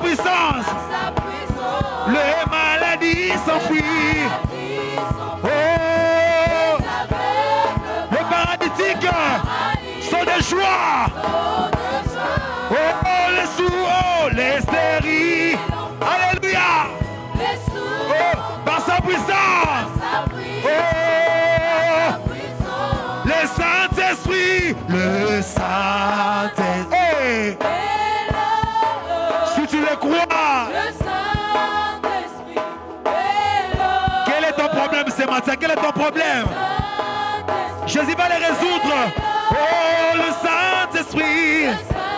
puissance, les maladies s'enfuient. Oh, les paralytiques sont de joie. Oh, les sourds, les stériles. Alléluia. Oh, par sa puissance. Oh, le Saint-Esprit. Le Saint-Esprit. Hey. Si tu le crois. Quel est ton problème ce matin? Quel est ton problème? Jésus va les résoudre. Oh, le Saint-Esprit.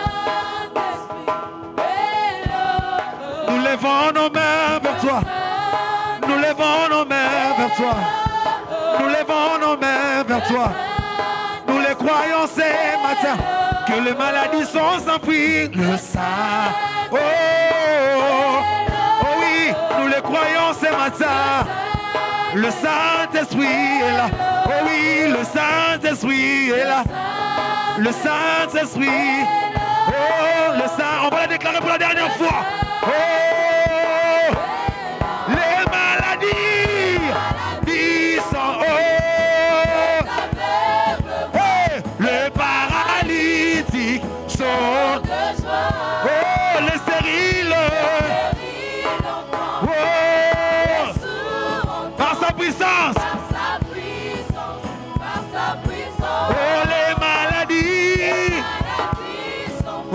Nous levons nos mains vers toi. Nous levons nos mains vers toi. Nous levons nos mains vers toi. Nous les croyons ce matin que les maladies sont enfuies. Le Saint. Oh, oh oui, nous les croyons ce matin. Le Saint-Esprit est là. Oh oui, le Saint-Esprit est là. Le Saint-Esprit. Oh, le Saint. On va la déclarer pour la dernière fois. Oh, les maladies. Ils sont. Oh, hey, les paralytiques sont. Oh, les stériles. Oh, par sa puissance. Oh, les maladies. Oh,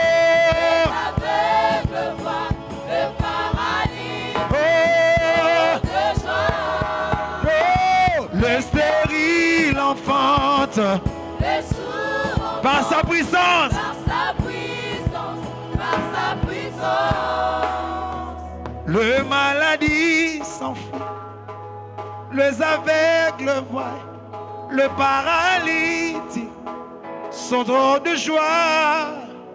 le stérile enfante par sa puissance. Le maladie s'enfuit, les aveugles voient, le paralytique sont trop de joie.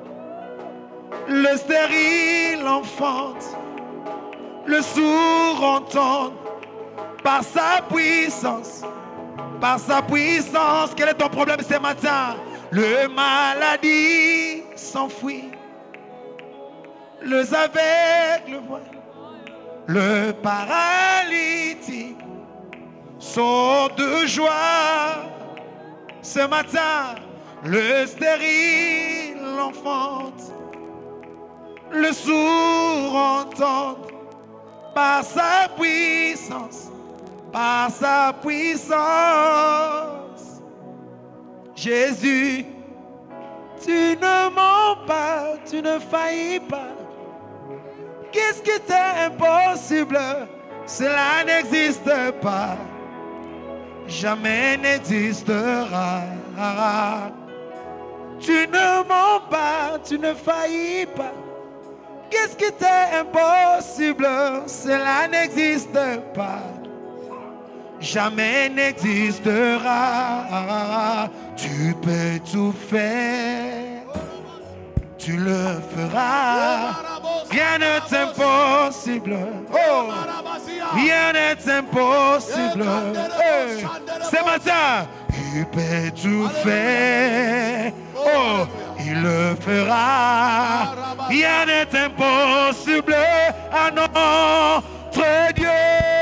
Le stérile enfante, le sourd entend. Par sa puissance, par sa puissance. Quel est ton problème ce matin? Le maladie s'enfuit, les aveugles voient, le paralytique sont de joie. Ce matin, le stérile enfante, le sourd entend. Par sa puissance, par sa puissance. Jésus, tu ne mens pas, tu ne faillis pas. Qu'est-ce qui t'est impossible? Cela n'existe pas, jamais n'existera. Tu ne mens pas, tu ne faillis pas. Qu'est-ce qui t'est impossible? Cela n'existe pas, jamais n'existera. Tu peux tout faire, tu le feras. Rien n'est impossible. Oh, rien n'est impossible. Hey. Ce matin, tu peux tout faire. Oh, il le fera. Rien n'est impossible à notre Dieu.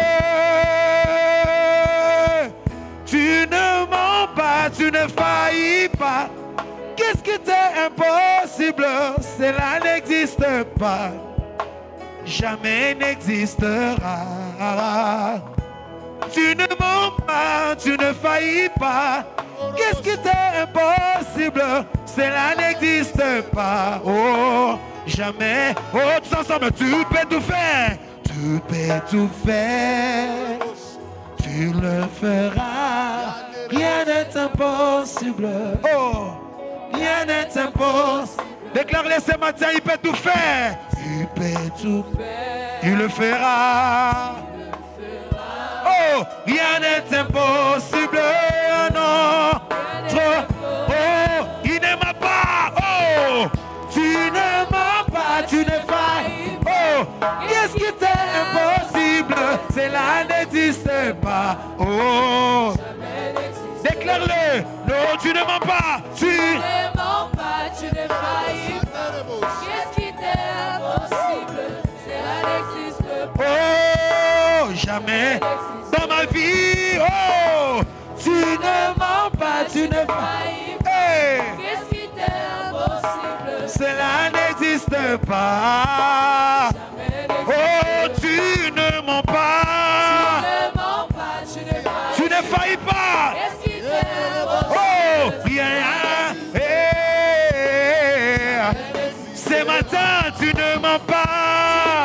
Tu ne mens pas, tu ne faillis pas. Qu'est-ce qui t'est impossible? Cela n'existe pas, jamais n'existera. Tu ne mens pas, tu ne faillis pas. Qu'est-ce qui t'est impossible? Cela n'existe pas, oh, jamais. Oh, tous ensemble, tu peux tout faire. Tu peux tout faire. Tu le feras. Rien n'est impossible. Oh, rien n'est impossible. Déclare-le ce matin, il peut tout faire. Il peut tout faire. Il le fera. Oh, rien n'est impossible. Non. Trop. Oh, il ne m'a pas. Oh, tu ne m'as pas, tu ne failles. Oh, qu'est-ce qui t'est impossible? Cela n'existe pas. Oh, déclare-le. Non, tu ne mens pas. Tu ne mens pas, tu ne failles. Qu'est-ce qui t'est impossible? jamais dans ma vie. Oh, tu ne mens pas, tu ne faillis pas. Hey. Qu'est-ce qui t'est impossible? Cela n'existe pas. Oh, tu ne mens pas. Tu ne faillis pas. Oh, rien. Ce matin, tu ne mens pas.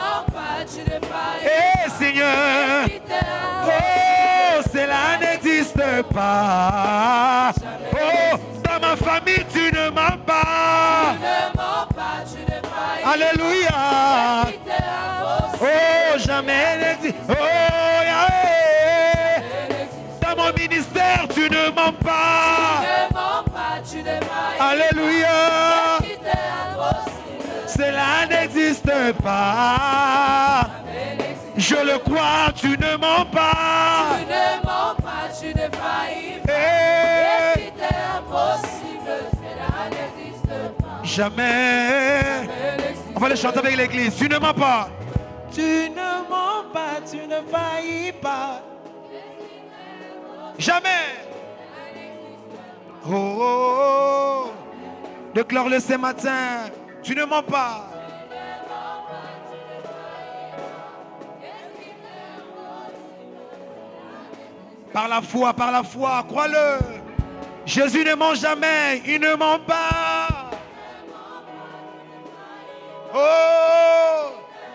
Eh, Seigneur. Oh, cela n'existe pas. Oh, dans ma famille, tu ne mens pas. Alléluia. Oh, jamais n'existe. Oh, Yahweh. Dans mon ministère, tu ne mens pas. Alléluia. Cela n'existe pas. Je le crois, tu ne mens pas. Tu ne mens pas, tu ne faillis pas. Hey. Qu'est-ce qui t'est impossible? Cela n'existe pas. Jamais. On va le chanter avec l'église. Tu ne mens pas. Tu ne mens pas, tu ne faillis pas. Jamais. Oh, oh, oh. Déclare-le ce matin. Tu ne mens pas. Par la foi, crois-le. Jésus ne ment jamais, il ne ment pas. Oh,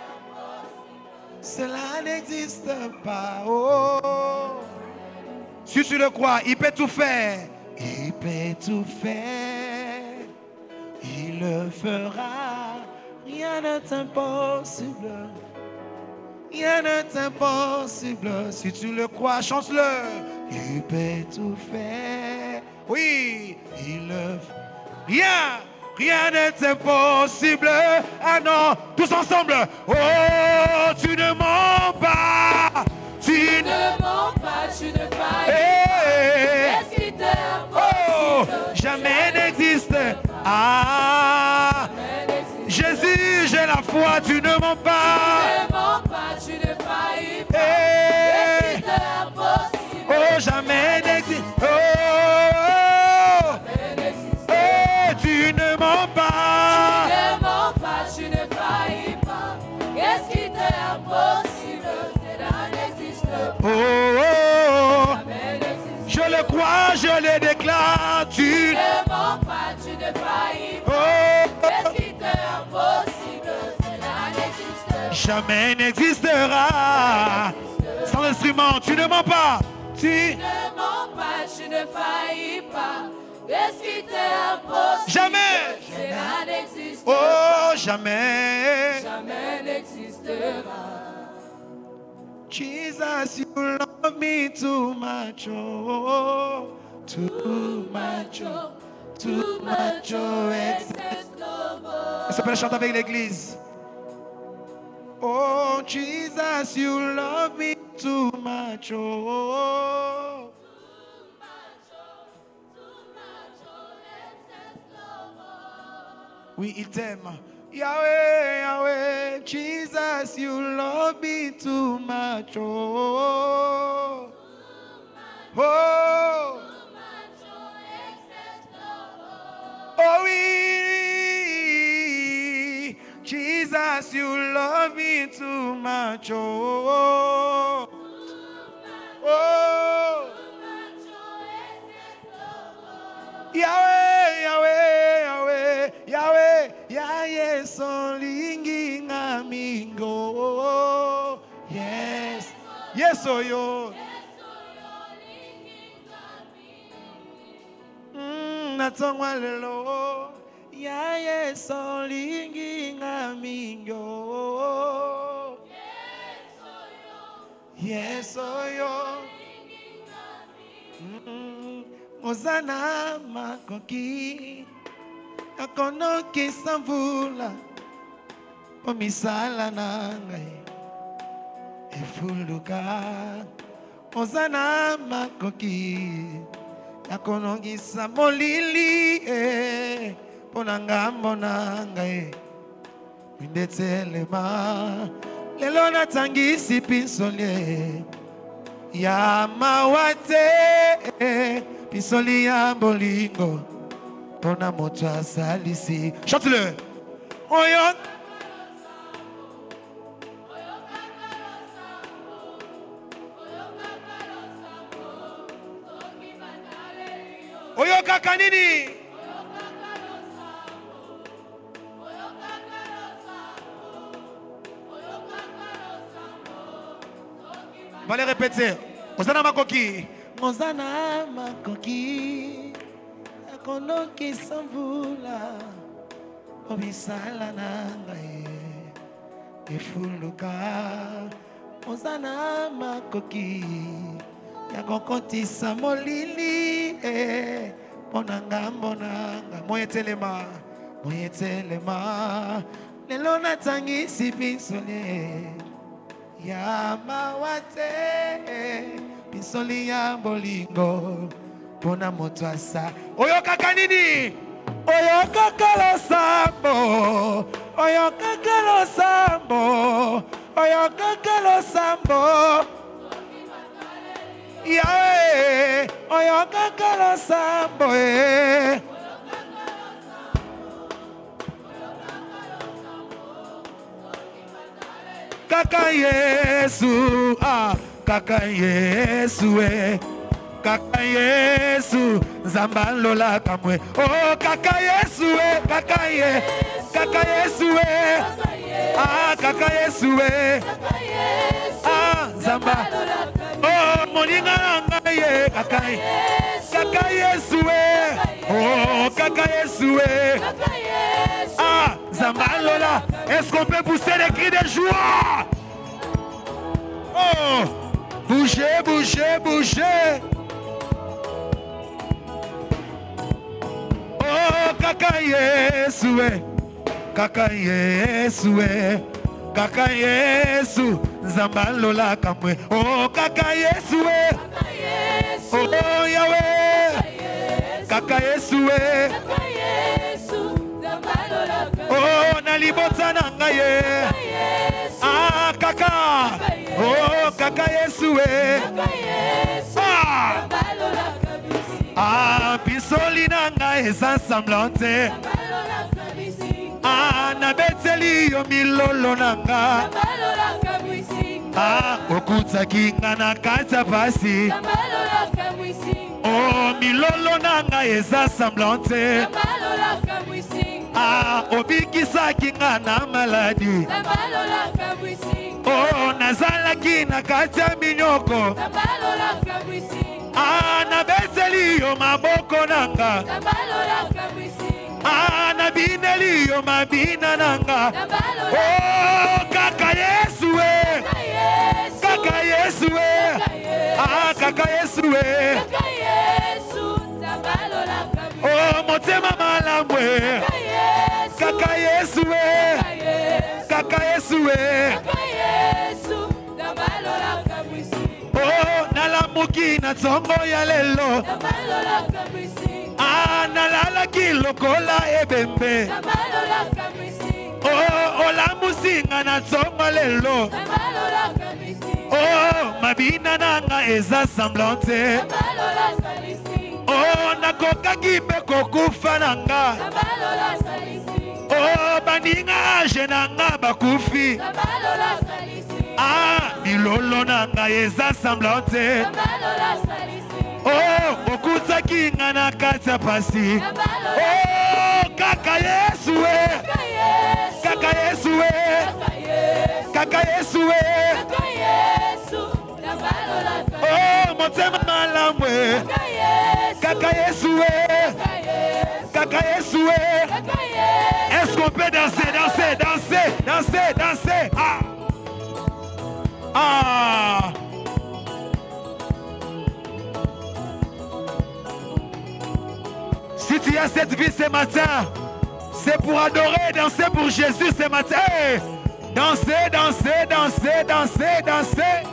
cela n'existe pas. Oh, si tu le crois, il peut tout faire. Il peut tout faire. Il le fera. Rien n'est impossible. Rien n'est impossible. Si tu le crois, chante-le. Il peut tout faire. Oui, il le fait. Rien n'est impossible. Ah non, tous ensemble. Oh, tu ne mens pas. Tu ne mens pas, tu ne faillis pas. Qu'est-ce qui t'est oh, impossible? jamais n'existe. Ah, Jésus, j'ai la foi, tu ne mens pas. Tu ne mens pas, tu ne faillis pas. Qu'est-ce qui t'est impossible? Oh, jamais n'existe. Oh, tu ne mens pas. Tu ne mens pas, tu ne faillis pas. Qu'est-ce qui t'est impossible? Cela n'existe pas. Oh, je le crois, je le déclare. Tu ne mens pas, tu ne faillis pas. Oh, qu'est-ce qui t'est impossible? Cela n'existe pas. Jamais n'existera. Sans instrument, tu ne mens pas. Tu ne mens pas, tu ne faillis pas. Qu'est-ce qui t'est impossible? Jamais. Cela n'existe oh, pas. Jamais. Jamais n'existera. Jesus, you love me too much. Oh, too much. Oh, too much. Oh, excess love. Ça peut chanter avec l'église. Oh, Jesus, you love me too much. Oh, oui, il t'aime. Yahweh, Yahweh, Jesus, you love me too much. Oh, oh, oh, oui, Jesus, you love me too much. Oh, oh, Yahweh, Yahweh, Yahweh, Yahweh, Yahweh, son lingi ngamingo. Yes, yes, oh yo. Natongwa lelo. Yahweh, son lingi ngamingo. Yes, oh yo. Ozana makoki akono kisambula omisala nangai efuluka Ozana makoki akono kisamolili ponanga monangai mindetelema lelo natangisi pinsole ya mawate pinsoli ya bolingo pona moto asalisi. Chante-le. Oyo Oyo kaka nini? On va les répéter. Ozana makoki. Ozana makoki. Akonoki sambula. Obisala nangae. Efuluka. Ozana makoki. Yakokoti samolili. Monanga monanga. Moyetelema. Moyetelema. Lelo natangi sipinsole. Ya mawate pinsoli ya bolingo pona moto asa. Oyo kaka nini? Oyo kaka lo sambo. Oyo kaka lo sambo. Oyo kaka lo sambo. Yeah, oyo kaka lo sambo. Kaka Yesu, kaka Yesu, kaka Yesu, Zambalola kamwe. Oh, kaka Yesu, kaka Yesu, kaka Yesu, kaka Yesu, Zamba. Oh, moninga ngaye, kaka Yesu, oh, kaka Yesu, Zambalola. Est-ce qu'on peut pousser les cris de joie? Oh, bougez, bougez, bougez. Oh, kaka Yesu, kaka Yesu, kaka Yesu, Zambalola kamwe. Oh, kaka Yesu, oh Yahweh, kaka Yesu, oh, nalibota nangaye. Kaka. Oh, kaka Yesu. Pisoli nangaye sans semblante. Na beteli yo milolo nanga. Okuta kinga na kata pasi. Oh, milolo nangaye sans semblante. Obikisa kinga na maladi. Oh, nazalaki na kata minyoko. Na beteli yo maboko nanga. Na bineli yo mabina nanga. Oh, kaka Yesu, kaka Yesu, kaka Yesu, oh, motema malambwe. Kaka Yesu, kaka Yesu, oh, nalamuki na tongo ya lelo. Nalala kilokola ebembe. Oh, olamusinga na tongo lelo. Oh, mabina nanga eza semblante. Oh, nakoka kipe kokufa nanga. Oh, baninga age nanga bakufi. Milolo nanga eza semblante. Oh, okuta kinga na kata pasi. Oh, kaka Yesu, kaka Yesu, kaka Yesu, oh, motema malambwe. Kaka Yesu, kaka Yesu. Est-ce qu'on peut danser, danser, danser, danser, danser? Si tu as cette vie ce matin, c'est pour adorer, danser pour Jésus ce matin. Hey! Danser, danser, danser, danser, danser.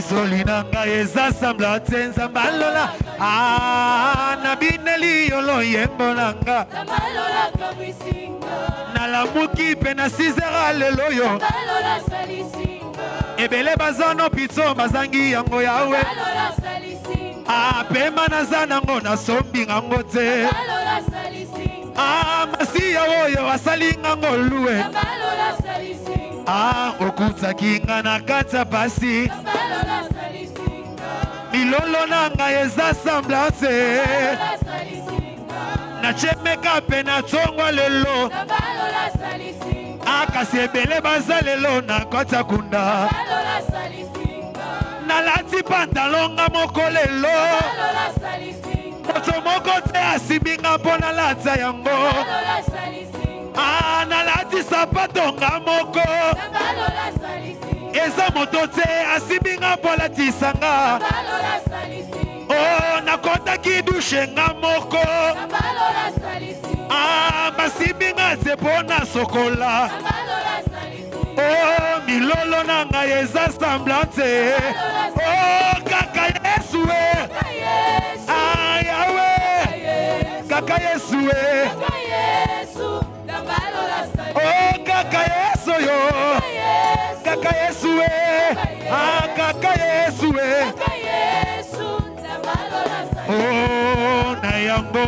Isolinanga eza sambla tenza mbalola. Ah, nabineli yolo yembolanga. Tambalola kamisinga. Nalamuki pena sizera lelo yo. Tambalola salisinga. Ebele bazano pizzo bazangi yango yawe. Tambalola salisinga. Ah, pema nazana ngo na sombi ngango te. Tambalola salisinga. Ah, masiya oyo asalinga ngo luwe. Tambalola salisinga. Ah, okuta kinga na kata pasi. Tambalola salisinga. Milolo nanga eza semblance. Tambalola salisinga. Na chemeka pena tongwa lelo. Tambalola salisinga. Ah, kasi ebele baza lelo na kota kunda. Tambalola salisinga. Nalati pantalonga moko lelo. Tambalola salisinga. Moto moko te asibinga mpona lata yango. Tambalola salisinga. Ah, nalati sapatonga moko. Tambalola salisinga. Eza moto te asibinga mpola tisanga. Tambalola salisinga. Oh, nakotaki dushe nga moko. Tambalola salisinga. Ah, basibinga se pona sokola. Tambalola salisinga. Oh, milolo nanga eza semblante. Oh, kaka Yesu we. Yesu. Ah, Yawe. Yesu. Kaka Yesu we. Yesu. Tambalola salisinga. Oh, kaka Yesu yo. Yesu. Kaka Yesu we. Ah, kaka Yesu we. Yesu. Tambalola salisinga. Oh, na yango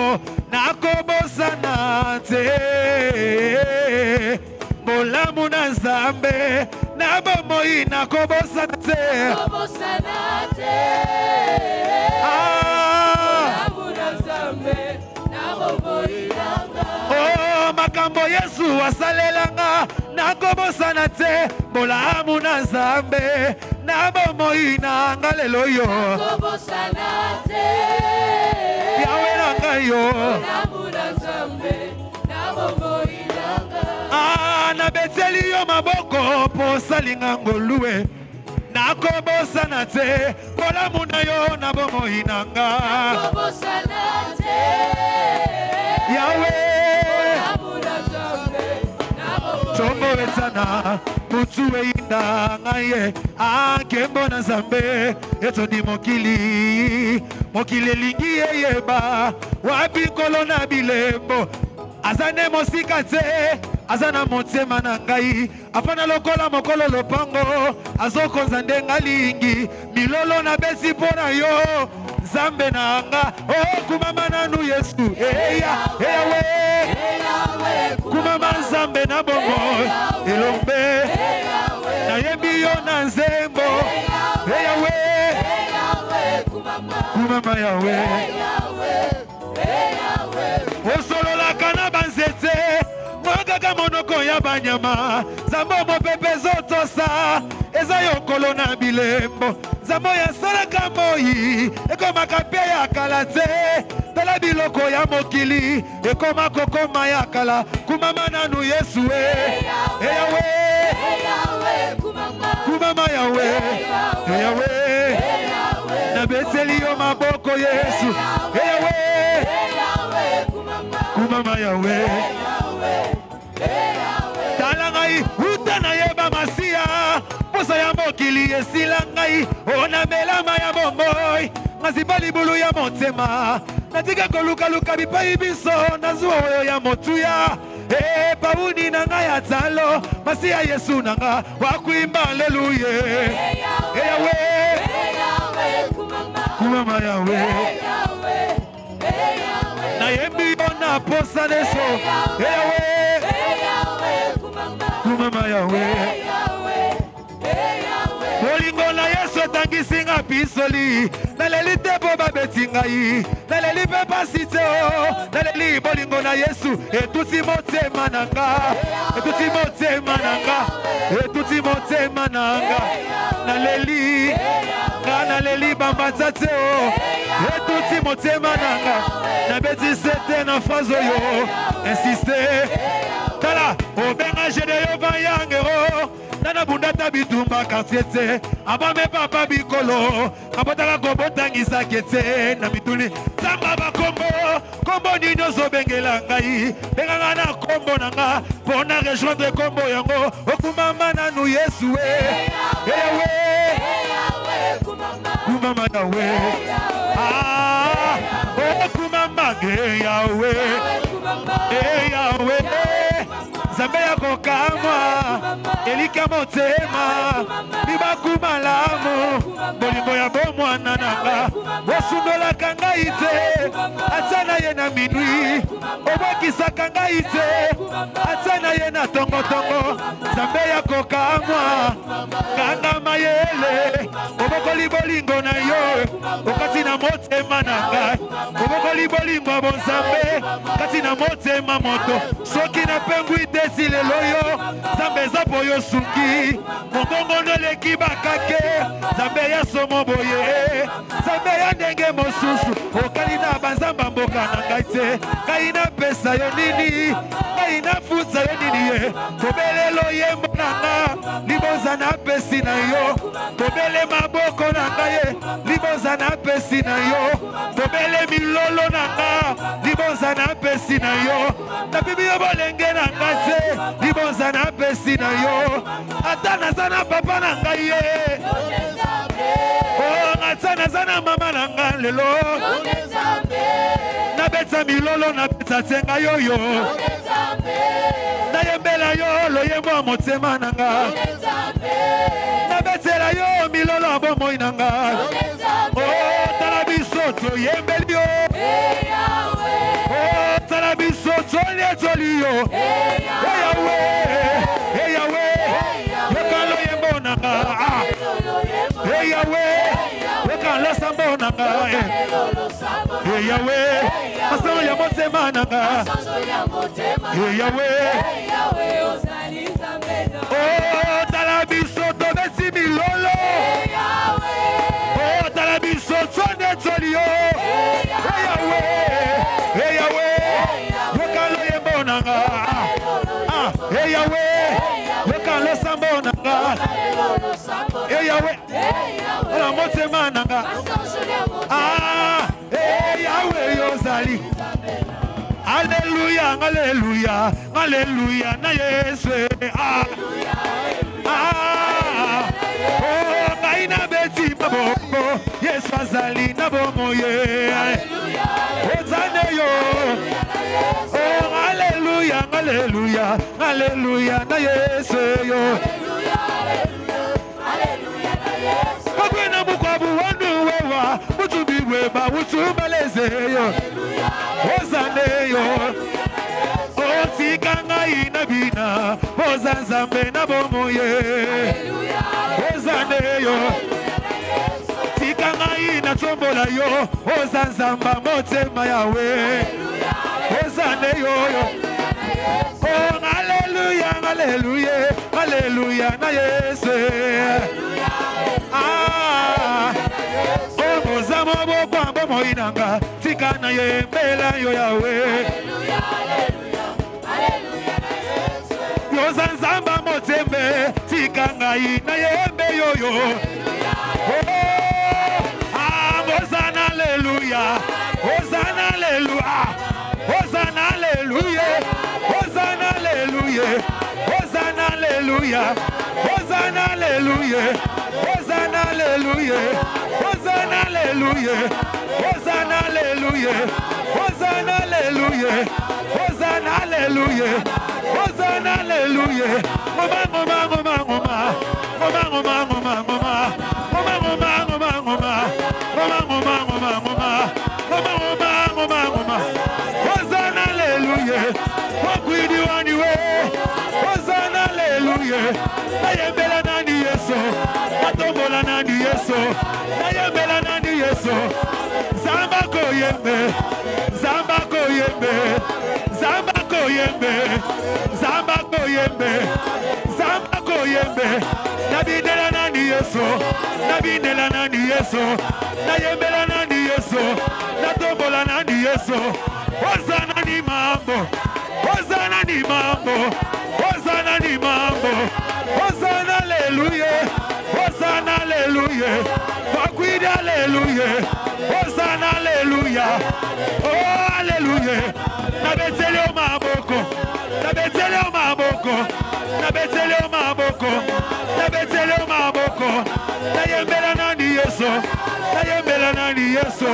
nakobosana te. Molamu na Nzambe na bomoi nakobosana te. Kobosana te. Ah, Molamu na Nzambe na bomoi nanga. oh, makambo Yesu asalelanga nakobosana te. Molamu na Nzambe na bomoi nanga lelo yo. Kobosana te. Yawe nanga yo. Molamu na Nzambe na bomoi nanga. Ah, na beteli yo maboko po salinga ngoluwe. Nakobosana te. Molamu na yo na bomoi nanga. Kobosana te. Yawe. Molamu na Nzambe na bomoi Tombo etana mutu einda ngaye akembo na Nzambe etondi mokili mokili elingi eyeba wapi nkolo na bilembo azane mosika te azana motema na ngai apana lokola mokolo lopango azokonza ndenga lingi milolo na besi mpona yo Nzambe na anga oh kumama nanu Yesu eya eyawe kumama Nzambe na bongo elombe nayembi yo na nzembo eyawe kumama yawe osololaka na banzete mwagaka monoko ya banyama Nzambe mopepe ezotosa eza yokolo na bilembo Nzambe yasalaka moi ekomaka mpe ya kala te tala biloko ya mokili ekoma kokoma ya kala kumama nanu Yesu eyawe kumama yawe eyawe nabeteli yo maboko Yesu eyawe kumama yawe tala ngai uta nayeba masiya posa ya mokili esila ngai onamelama ya bomboi naziba libulu ya motema natika kolukaluka bipai biso nazwa oyo ya motuya pauni na ngai ya talo masiya Yesu na nga wakuimba aleluya eyawe kumama yawe nayembi yo na posa neso eyawe kumama yawe bolingo na Yesu etangisinga pisoli naleli te po babeti ngai naleli mpe pasi te o naleli bolingo na Yesu etuti motema na nga etuti motema na nga etuti motema na nga naleli nga naleli bambata te o etuti motema na nga nabeti sete na phrase oyo insiste tala obenga Gédéon Bayangero nana bundata bitumba quartier te abame papa bikolo abotaka kobotangisa kete na mituli Nzamba bakombo kombo nini ozobengela ngai benganga na kombo na nga mpona rejoindre kombo yango okumama nanu Yesu eyawe mama Yahweh. Ah, oh kumama Yahweh. Yahweh. Zambe yako kamwa elika motema libaku malamu bolingo ya bomwana nanga osundolaka ngai te atana ye na minui obokisaka ngai te atana ye na tongotongo Zambe yako kamwa kanga mayele obokoli bolingo na yo okati na motema na ngai obokoli bolingo bonzambe kati na motema moto soki na pengwi desi lelo yo Zambe zapo yo sungi mongongo noleki bakake Zambe ya somo boye Zambe ya ndenge mosusu okali na banzamba mboka na ngai te ngai na pesa yo nini ngai na futsa yo nini ye tobelelo ye mbonanga liboza na pesi na yo tobele maboko na ngai liboza na pesi na yo tobele milolo na nga liboza na pesi na yo na bibi yo bolenge na ngai te liboza na pesi na yo ata naza na papa na ngai ye oh ata naza na mama na ngai lelo nabeta milolo nabeta tenga yoyo nayembela yo loyembo ya motema na nga nabetela yo milolo bomoi na nga oh tala biso toyembeli yo oh tala biso tolietoli yo Yahweh yoka loyembo na nga Yahweh yoka losambo na nga Yahweh masango ya motema na nga Yahweh oh tala biso tobesi milolo oh tala biso tonde toli yo Yahweh yoka loyembo na nga Yahweh yoka losambo na nga Yahweh la motema na nga Yahweh yozali Alléluia, alléluia, alléluia, na Yesu. Oh, kaina beti maboko, Yesu azali na bomoye. Ozane yo. Oh, alléluia, alléluia, alléluia, na Yesu yo. Kwena mukwabu wanu wewa, mutubi weba, mutubaleze yo. Ozane yo. Otikanga inabina, ozanzambe na bomoye. Ozane yo. Tikanga inatombola yo, ozanzamba motema yawe. Ozane yo. Oh, alléluia, alléluia, alléluia, na Yesu. Oh, mozamo bokwa bomo inanga, tika na yembela yo yawe. Yozanzamba motembe, tika ngai na yembe yo. Oh, Hosanna, alléluia, Hosanna, alléluia, Hosanna, alléluia, Hosanna, alléluia, Hosanna, alléluia, Hosanna, alléluia, Hosanna, alléluia, Hosanna, alléluia, Hosanna, alléluia, Hosanna, alléluia, Hosanna, alléluia, Hosanna, alléluia. Hosanna, alléluia. Wakwidi waniwe. Hosanna, alléluia. Nayembela nani Yesu. Natombola nani Yesu. Nayembela nani Yesu. Zamba koyembe. Zamba koyembe. Zamba koyembe. Zamba koyembe. Zamba koyembe. Nabindela nani Yesu. Nabindela nani Yesu. Nayembela nani Yesu. Natombola nani Yesu. Hosanna ni mambo. Hosanna ni mambo. Hosanna ni mambo. Hosanna, alléluia. Hosanna, alléluia. Wakwidi, alléluia. Hosanna, alléluia. Oh, alléluia. Nabetele o maboko. Nabetele o maboko. Nabetele o maboko. Nabetele o maboko. Nayembela nani Yesu.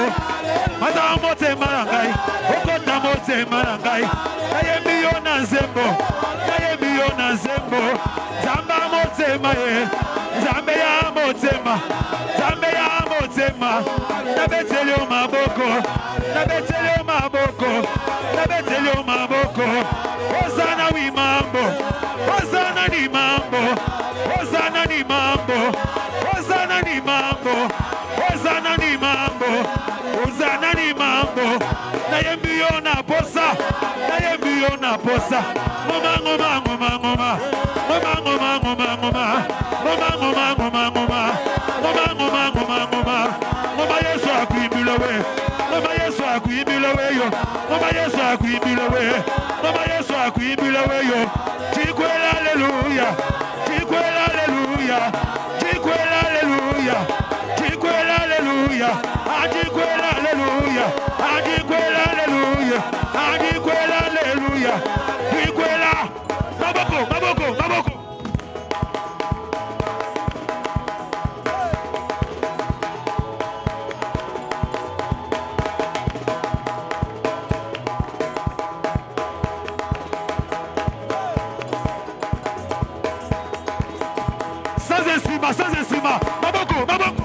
Mata motema na ngai. Okota motema na ngai. Nayembi yo na nzembo. Nayembi yo na nzembo. Zamba motema ye. Zambe ya motema. Zambe ya motema. Nabeteli yo maboko. Nabeteli yo maboko. Nabeteli yo maboko. Hosana wi mambo. Hosana ni mambo. Hosana ni mambo. Hosana ni mambo. Hosana ni mambo. Hosana ni mambo. Nayembi yo na posa. Nayembi yo na posa. Ngoma ngoma ngoma ngoma. Ngoma ngoma ngoma ngoma. Ngoma ngoma ngoma ngoma. Ngoma ngoma ngoma ngoma. Ngoma Yesu akuimbile we. Ngoma Yesu akuimbile we yo. Ngoma Yesu akuimbile we. Ngoma Yesu akuimbile we yo. Chikwela hallelujah. Chikwela hallelujah. Chikwela hallelujah. Chikwela hallelujah. Chikwela hallelujah. Chikwela hallelujah. Chikwela hallelujah. Chikwela. Maboko, maboko, maboko. Sans instrument, maboko, maboko.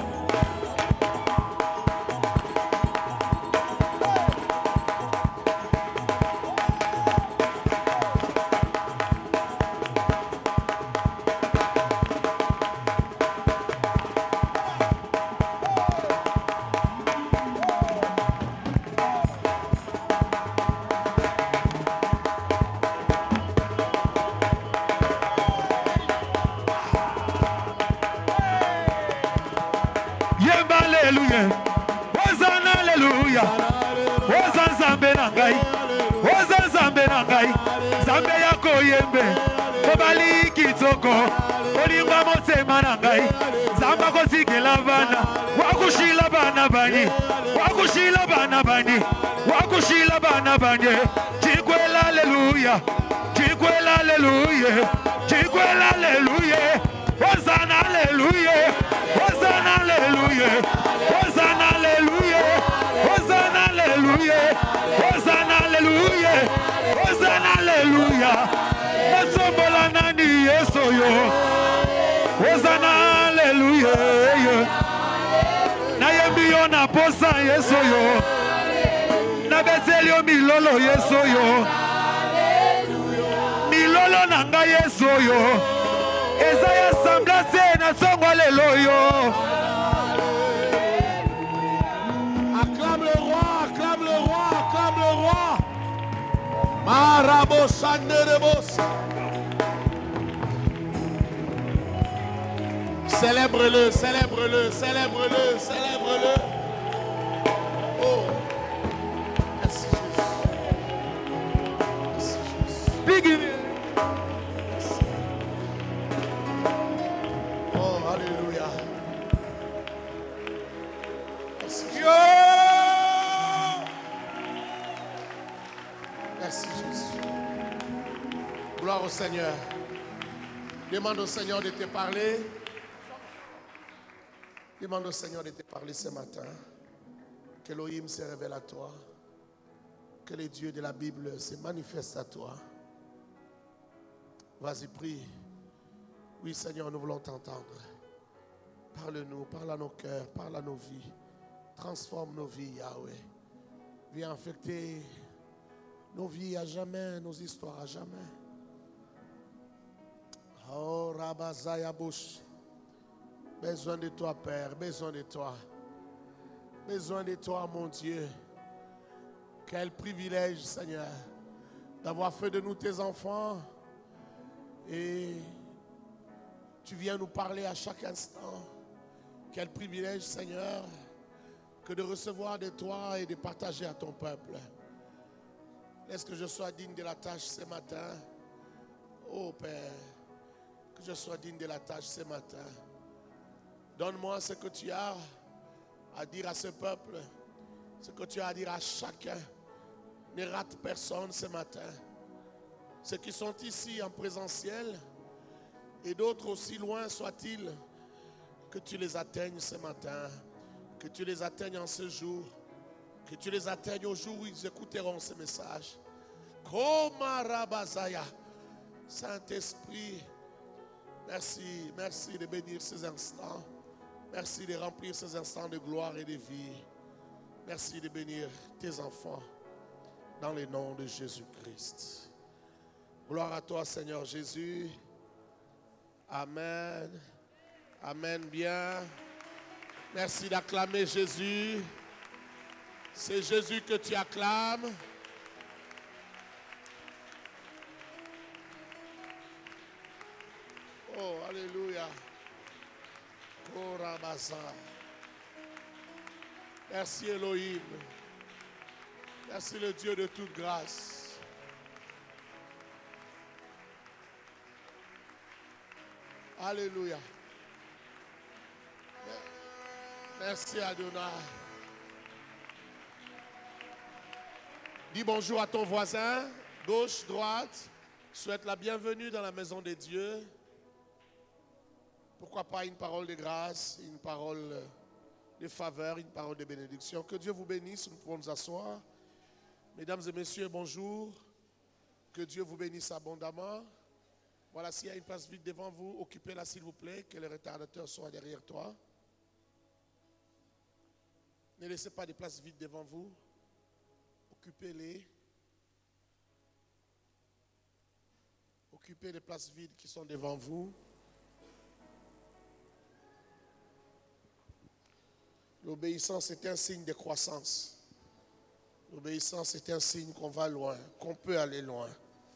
Hallelujah. Hosanna hallelujah. Hosanna zambe na ngai. Hosanna zambe na ngai. Zambe yako yembe. Obali kitoko. Olimba motema na ngai. Zamba kosikela bana. Wakushila bana bani. Wakushila bana bani. Wakushila bana bani. Chikwela hallelujah. Chikwela hallelujah. Chikwela hallelujah. Hosanna hallelujah. Hosanna hallelujah. Hosanna hallelujah. Hosanna hallelujah. Hosanna hallelujah. Hosanna hallelujah. Nasombola nani Yesu yo. Hosanna hallelujah. Nayembi yo na posa Yesu yo. Nabeteli yo milolo Yesu yo. Milolo nanga Yesu yo. Ezaya semblance na songo lelo yo. Acclame le roi, acclame le roi, acclame le roi. Marabo Sanderebos. Célèbre-le, célèbre-le, célèbre-le, célèbre-le. Oh, merci Jésus. Merci Jésus. Big. Oh, alléluia. Merci Jésus. Merci Jésus. Gloire au Seigneur. Demande au Seigneur de te parler. Demande au Seigneur de te parler ce matin. Que Elohim se révèle à toi. Que les dieux de la Bible se manifestent à toi. Vas-y, prie. Oui, Seigneur, nous voulons t'entendre. Parle-nous, parle à nos cœurs, parle à nos vies. Transforme nos vies, Yahweh. Viens affecter nos vies à jamais, nos histoires à jamais. Oh, Rabazaya Bouch. Besoin de toi, Père, besoin de toi. Besoin de toi, mon Dieu. Quel privilège, Seigneur, d'avoir fait de nous tes enfants. Et tu viens nous parler à chaque instant. Quel privilège, Seigneur, que de recevoir de toi et de partager à ton peuple. Laisse que je sois digne de la tâche ce matin. Oh Père, que je sois digne de la tâche ce matin. Donne-moi ce que tu as à dire à ce peuple, ce que tu as à dire à chacun. Ne rate personne ce matin. Ceux qui sont ici en présentiel et d'autres aussi loin soient-ils, que tu les atteignes ce matin, que tu les atteignes en ce jour, Que tu les atteignes au jour où ils écouteront ce message. Komarabazaya. Saint-Esprit, merci, merci de bénir ces instants. Merci de remplir ces instants de gloire et de vie. Merci de bénir tes enfants dans le nom de Jésus-Christ. Gloire à toi, Seigneur Jésus. Amen. Amen. Bien. Merci d'acclamer Jésus. C'est Jésus que tu acclames. Oh, alléluia. Oh, Rabasa. Merci Elohim. Merci le Dieu de toute grâce. Alléluia. Merci Adonai. Dis bonjour à ton voisin, gauche, droite. Souhaite la bienvenue dans la maison de Dieu. Pourquoi pas une parole de grâce, une parole de faveur, une parole de bénédiction. Que Dieu vous bénisse, nous pouvons nous asseoir. Mesdames et messieurs, bonjour. Que Dieu vous bénisse abondamment. Voilà, s'il y a une place vide devant vous, occupez-la s'il vous plaît, que les retardateurs soient derrière toi. Ne laissez pas de places vides devant vous. Occupez-les. Occupez les places vides qui sont devant vous. L'obéissance est un signe de croissance. L'obéissance est un signe qu'on va loin, qu'on peut aller loin.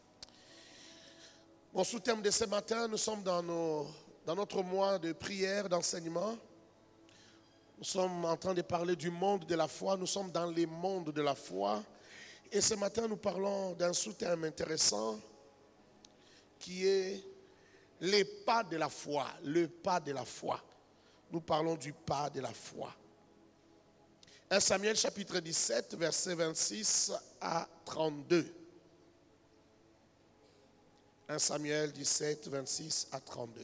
Mon sous-thème de ce matin, nous sommes dans notre mois de prière, d'enseignement. Nous sommes en train de parler du monde de la foi. Nous sommes dans les mondes de la foi. Et ce matin, nous parlons d'un sous-thème intéressant qui est les pas de la foi. Le pas de la foi. Nous parlons du pas de la foi. 1 Samuel chapitre 17, versets 26 à 32. 1 Samuel 17, 26 à 32.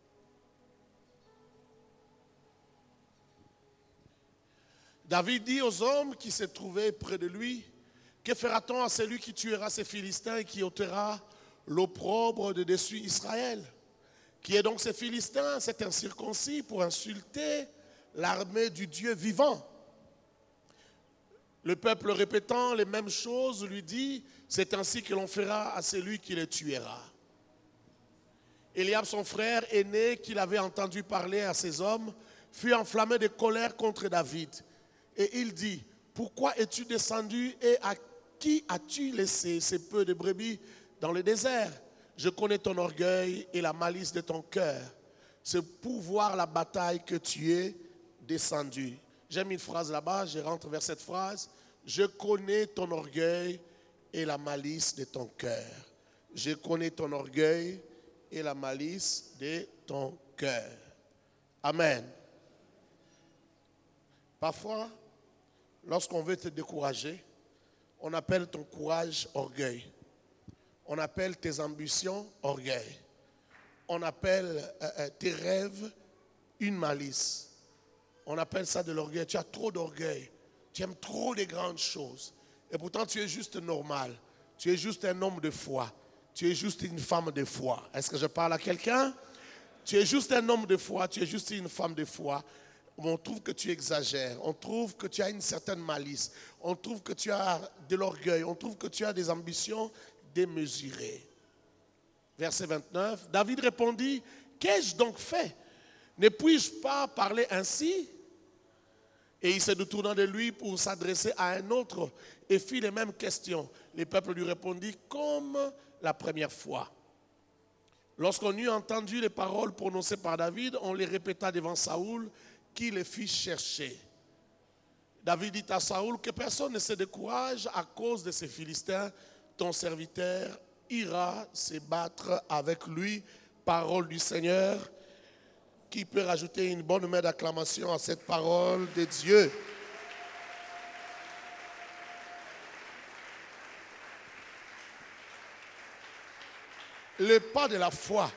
David dit aux hommes qui se trouvaient près de lui, que fera-t-on à celui qui tuera ces Philistins et qui ôtera l'opprobre de dessus Israël? Qui est donc ces Philistins? C'est incirconcis pour insulter l'armée du Dieu vivant. Le peuple répétant les mêmes choses lui dit, c'est ainsi que l'on fera à celui qui les tuera. Eliab, son frère aîné, qu'il avait entendu parler à ces hommes, fut enflammé de colère contre David. Et il dit, pourquoi es-tu descendu et à qui as-tu laissé ces peu de brebis dans le désert? Je connais ton orgueil et la malice de ton cœur. C'est pour voir la bataille que tu es descendu. J'aime une phrase là-bas, je rentre vers cette phrase. Je connais ton orgueil et la malice de ton cœur. Je connais ton orgueil et la malice de ton cœur. Amen. Parfois, lorsqu'on veut te décourager, on appelle ton courage orgueil. On appelle tes ambitions orgueil. On appelle tes rêves une malice. On appelle ça de l'orgueil. Tu as trop d'orgueil. Tu aimes trop les grandes choses. Et pourtant, tu es juste normal. Tu es juste un homme de foi. Tu es juste une femme de foi. Est-ce que je parle à quelqu'un? Tu es juste un homme de foi. Tu es juste une femme de foi. On trouve que tu exagères. On trouve que tu as une certaine malice. On trouve que tu as de l'orgueil. On trouve que tu as des ambitions démesurées. Verset 29. David répondit, qu'ai-je donc fait? Ne puis-je pas parler ainsi? Et il se détourna de lui pour s'adresser à un autre et fit les mêmes questions. Le peuple lui répondit comme la première fois. Lorsqu'on eut entendu les paroles prononcées par David, on les répéta devant Saoul, qui les fit chercher. David dit à Saoul que personne ne se décourage à cause de ces Philistins. Ton serviteur ira se battre avec lui. Parole du Seigneur. Qui peut rajouter une bonne main d'acclamation à cette parole de Dieu? Le pas de la foi.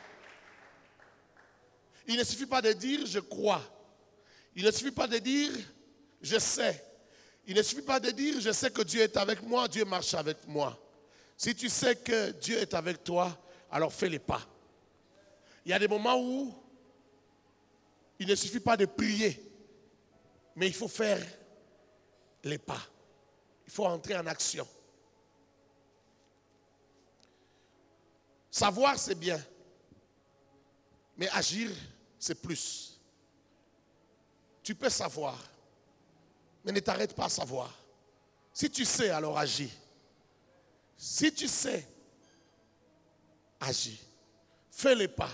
Il ne suffit pas de dire je crois. Il ne suffit pas de dire je sais. Il ne suffit pas de dire, je sais que Dieu est avec moi, Dieu marche avec moi. Si tu sais que Dieu est avec toi, alors fais les pas. Il y a des moments où il ne suffit pas de prier, mais il faut faire les pas. Il faut entrer en action. Savoir, c'est bien. Mais agir, c'est plus. Tu peux savoir, mais ne t'arrête pas à savoir. Si tu sais, alors agis. Si tu sais, agis. Fais les pas.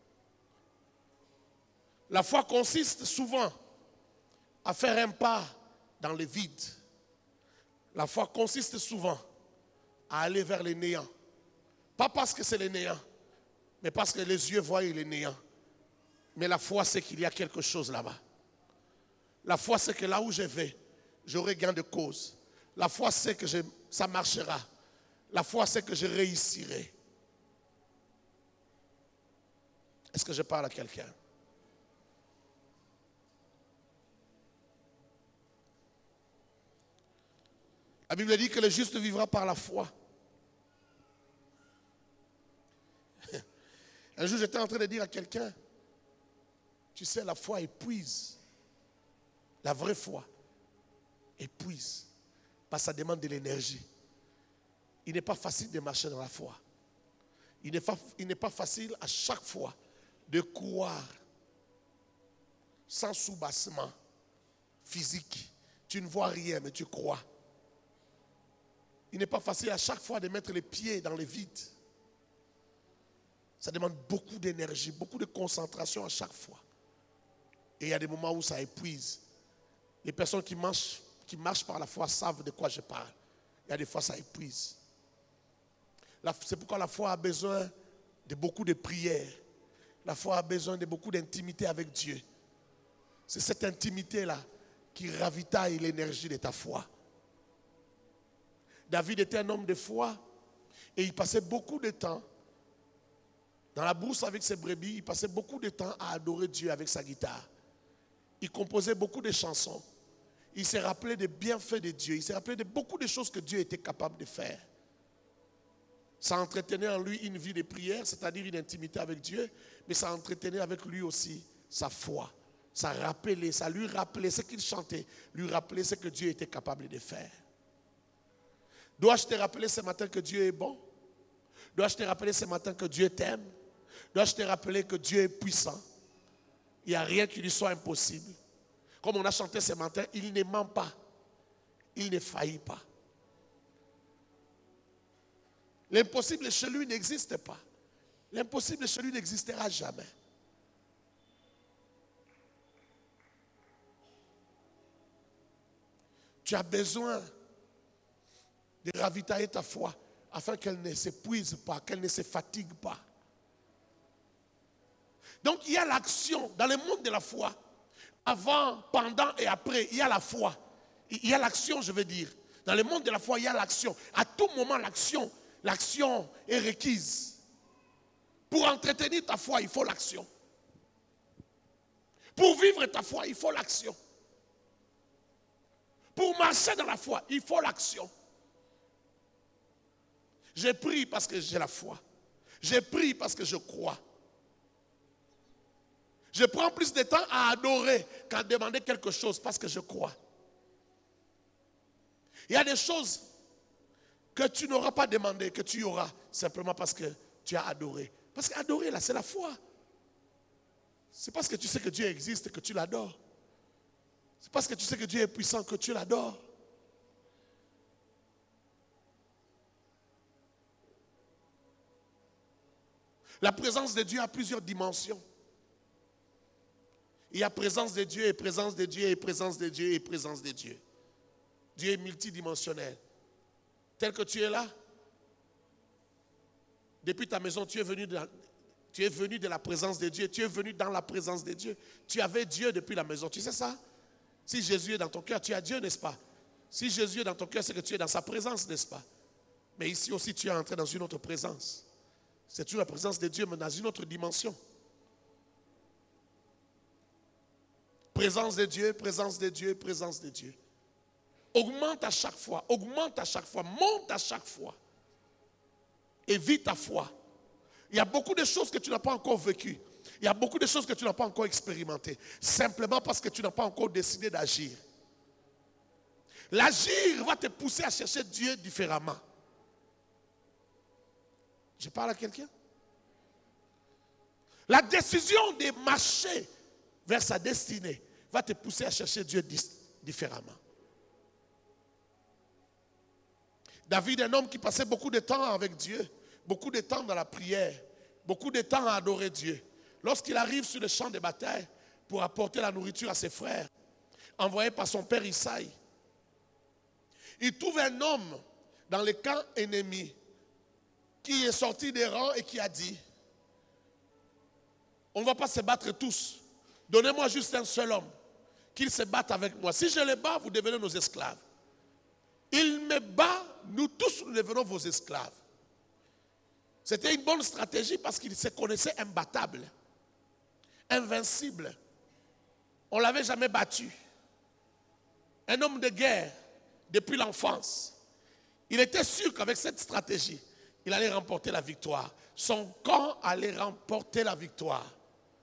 La foi consiste souvent à faire un pas dans le vide. La foi consiste souvent à aller vers le néant. Pas parce que c'est le néant, mais parce que les yeux voient le néant. Mais la foi, c'est qu'il y a quelque chose là-bas. La foi, c'est que là où je vais, j'aurai gain de cause. La foi, c'est que ça marchera. La foi, c'est que je réussirai. Est-ce que je parle à quelqu'un? La Bible dit que le juste vivra par la foi. Un jour, j'étais en train de dire à quelqu'un, tu sais, la foi épuise. La vraie foi épuise. Parce que ça demande de l'énergie. Il n'est pas facile de marcher dans la foi. Il n'est pas facile à chaque fois de croire sans soubassement physique. Tu ne vois rien, mais tu crois. Il n'est pas facile à chaque fois de mettre les pieds dans le vide. Ça demande beaucoup d'énergie, beaucoup de concentration à chaque fois. Et il y a des moments où ça épuise. Les personnes qui marchent par la foi savent de quoi je parle. Il y a des fois ça épuise. C'est pourquoi la foi a besoin de beaucoup de prières. La foi a besoin de beaucoup d'intimité avec Dieu. C'est cette intimité-là qui ravitaille l'énergie de ta foi. David était un homme de foi et il passait beaucoup de temps dans la brousse avec ses brebis. Il passait beaucoup de temps à adorer Dieu avec sa guitare. Il composait beaucoup de chansons. Il s'est rappelé des bienfaits de Dieu. Il s'est rappelé de beaucoup de choses que Dieu était capable de faire. Ça entretenait en lui une vie de prière, c'est-à-dire une intimité avec Dieu, mais ça entretenait avec lui aussi sa foi. Ça lui rappelait ce qu'il chantait, lui rappelait ce que Dieu était capable de faire. Dois-je te rappeler ce matin que Dieu est bon? Dois-je te rappeler ce matin que Dieu t'aime? Dois-je te rappeler que Dieu est puissant? Il n'y a rien qui lui soit impossible. Comme on a chanté ce matin, il ne ment pas. Il ne faillit pas. L'impossible chez lui n'existe pas. L'impossible chez lui n'existera jamais. Tu as besoin de ravitailler ta foi afin qu'elle ne s'épuise pas, qu'elle ne se fatigue pas. Donc il y a l'action dans le monde de la foi. Avant, pendant et après, il y a la foi. Il y a l'action, je veux dire. Dans le monde de la foi, il y a l'action. À tout moment, l'action est requise. Pour entretenir ta foi, il faut l'action. Pour vivre ta foi, il faut l'action. Pour marcher dans la foi, il faut l'action. Je prie parce que j'ai la foi. Je prie parce que je crois. Je prends plus de temps à adorer qu'à demander quelque chose parce que je crois. Il y a des choses que tu n'auras pas demandé, que tu auras simplement parce que tu as adoré. Parce qu'adorer, là, c'est la foi. C'est parce que tu sais que Dieu existe que tu l'adores. C'est parce que tu sais que Dieu est puissant que tu l'adores. La présence de Dieu a plusieurs dimensions. Il y a présence de Dieu et présence de Dieu et présence de Dieu et présence de Dieu. Dieu est multidimensionnel. Tel que tu es là, depuis ta maison, tu es venu de la présence de Dieu. Tu es venu dans la présence de Dieu. Tu avais Dieu depuis la maison. Tu sais ça? Si Jésus est dans ton cœur, tu as Dieu, n'est-ce pas? Si Jésus est dans ton cœur, c'est que tu es dans sa présence, n'est-ce pas? Mais ici aussi, tu es entré dans une autre présence. C'est toujours la présence de Dieu, mais dans une autre dimension. Présence de Dieu, présence de Dieu, présence de Dieu. Augmente à chaque fois, monte à chaque fois. Et vis ta foi. Il y a beaucoup de choses que tu n'as pas encore vécues. Il y a beaucoup de choses que tu n'as pas encore expérimentées. Simplement parce que tu n'as pas encore décidé d'agir. L'agir va te pousser à chercher Dieu différemment. Je parle à quelqu'un? La décision de marcher vers sa destinée va te pousser à chercher Dieu différemment. David, un homme qui passait beaucoup de temps avec Dieu, beaucoup de temps dans la prière, beaucoup de temps à adorer Dieu. Lorsqu'il arrive sur le champ de bataille pour apporter la nourriture à ses frères, envoyé par son père Isaïe, il trouve un homme dans le camp ennemi qui est sorti des rangs et qui a dit: on ne va pas se battre tous. Donnez-moi juste un seul homme, qu'il se batte avec moi. Si je le bats, vous devenez nos esclaves. Il me bat, nous tous nous devenons vos esclaves. C'était une bonne stratégie parce qu'il se connaissait imbattable, invincible. On ne l'avait jamais battu. Un homme de guerre depuis l'enfance. Il était sûr qu'avec cette stratégie, il allait remporter la victoire. Son camp allait remporter la victoire.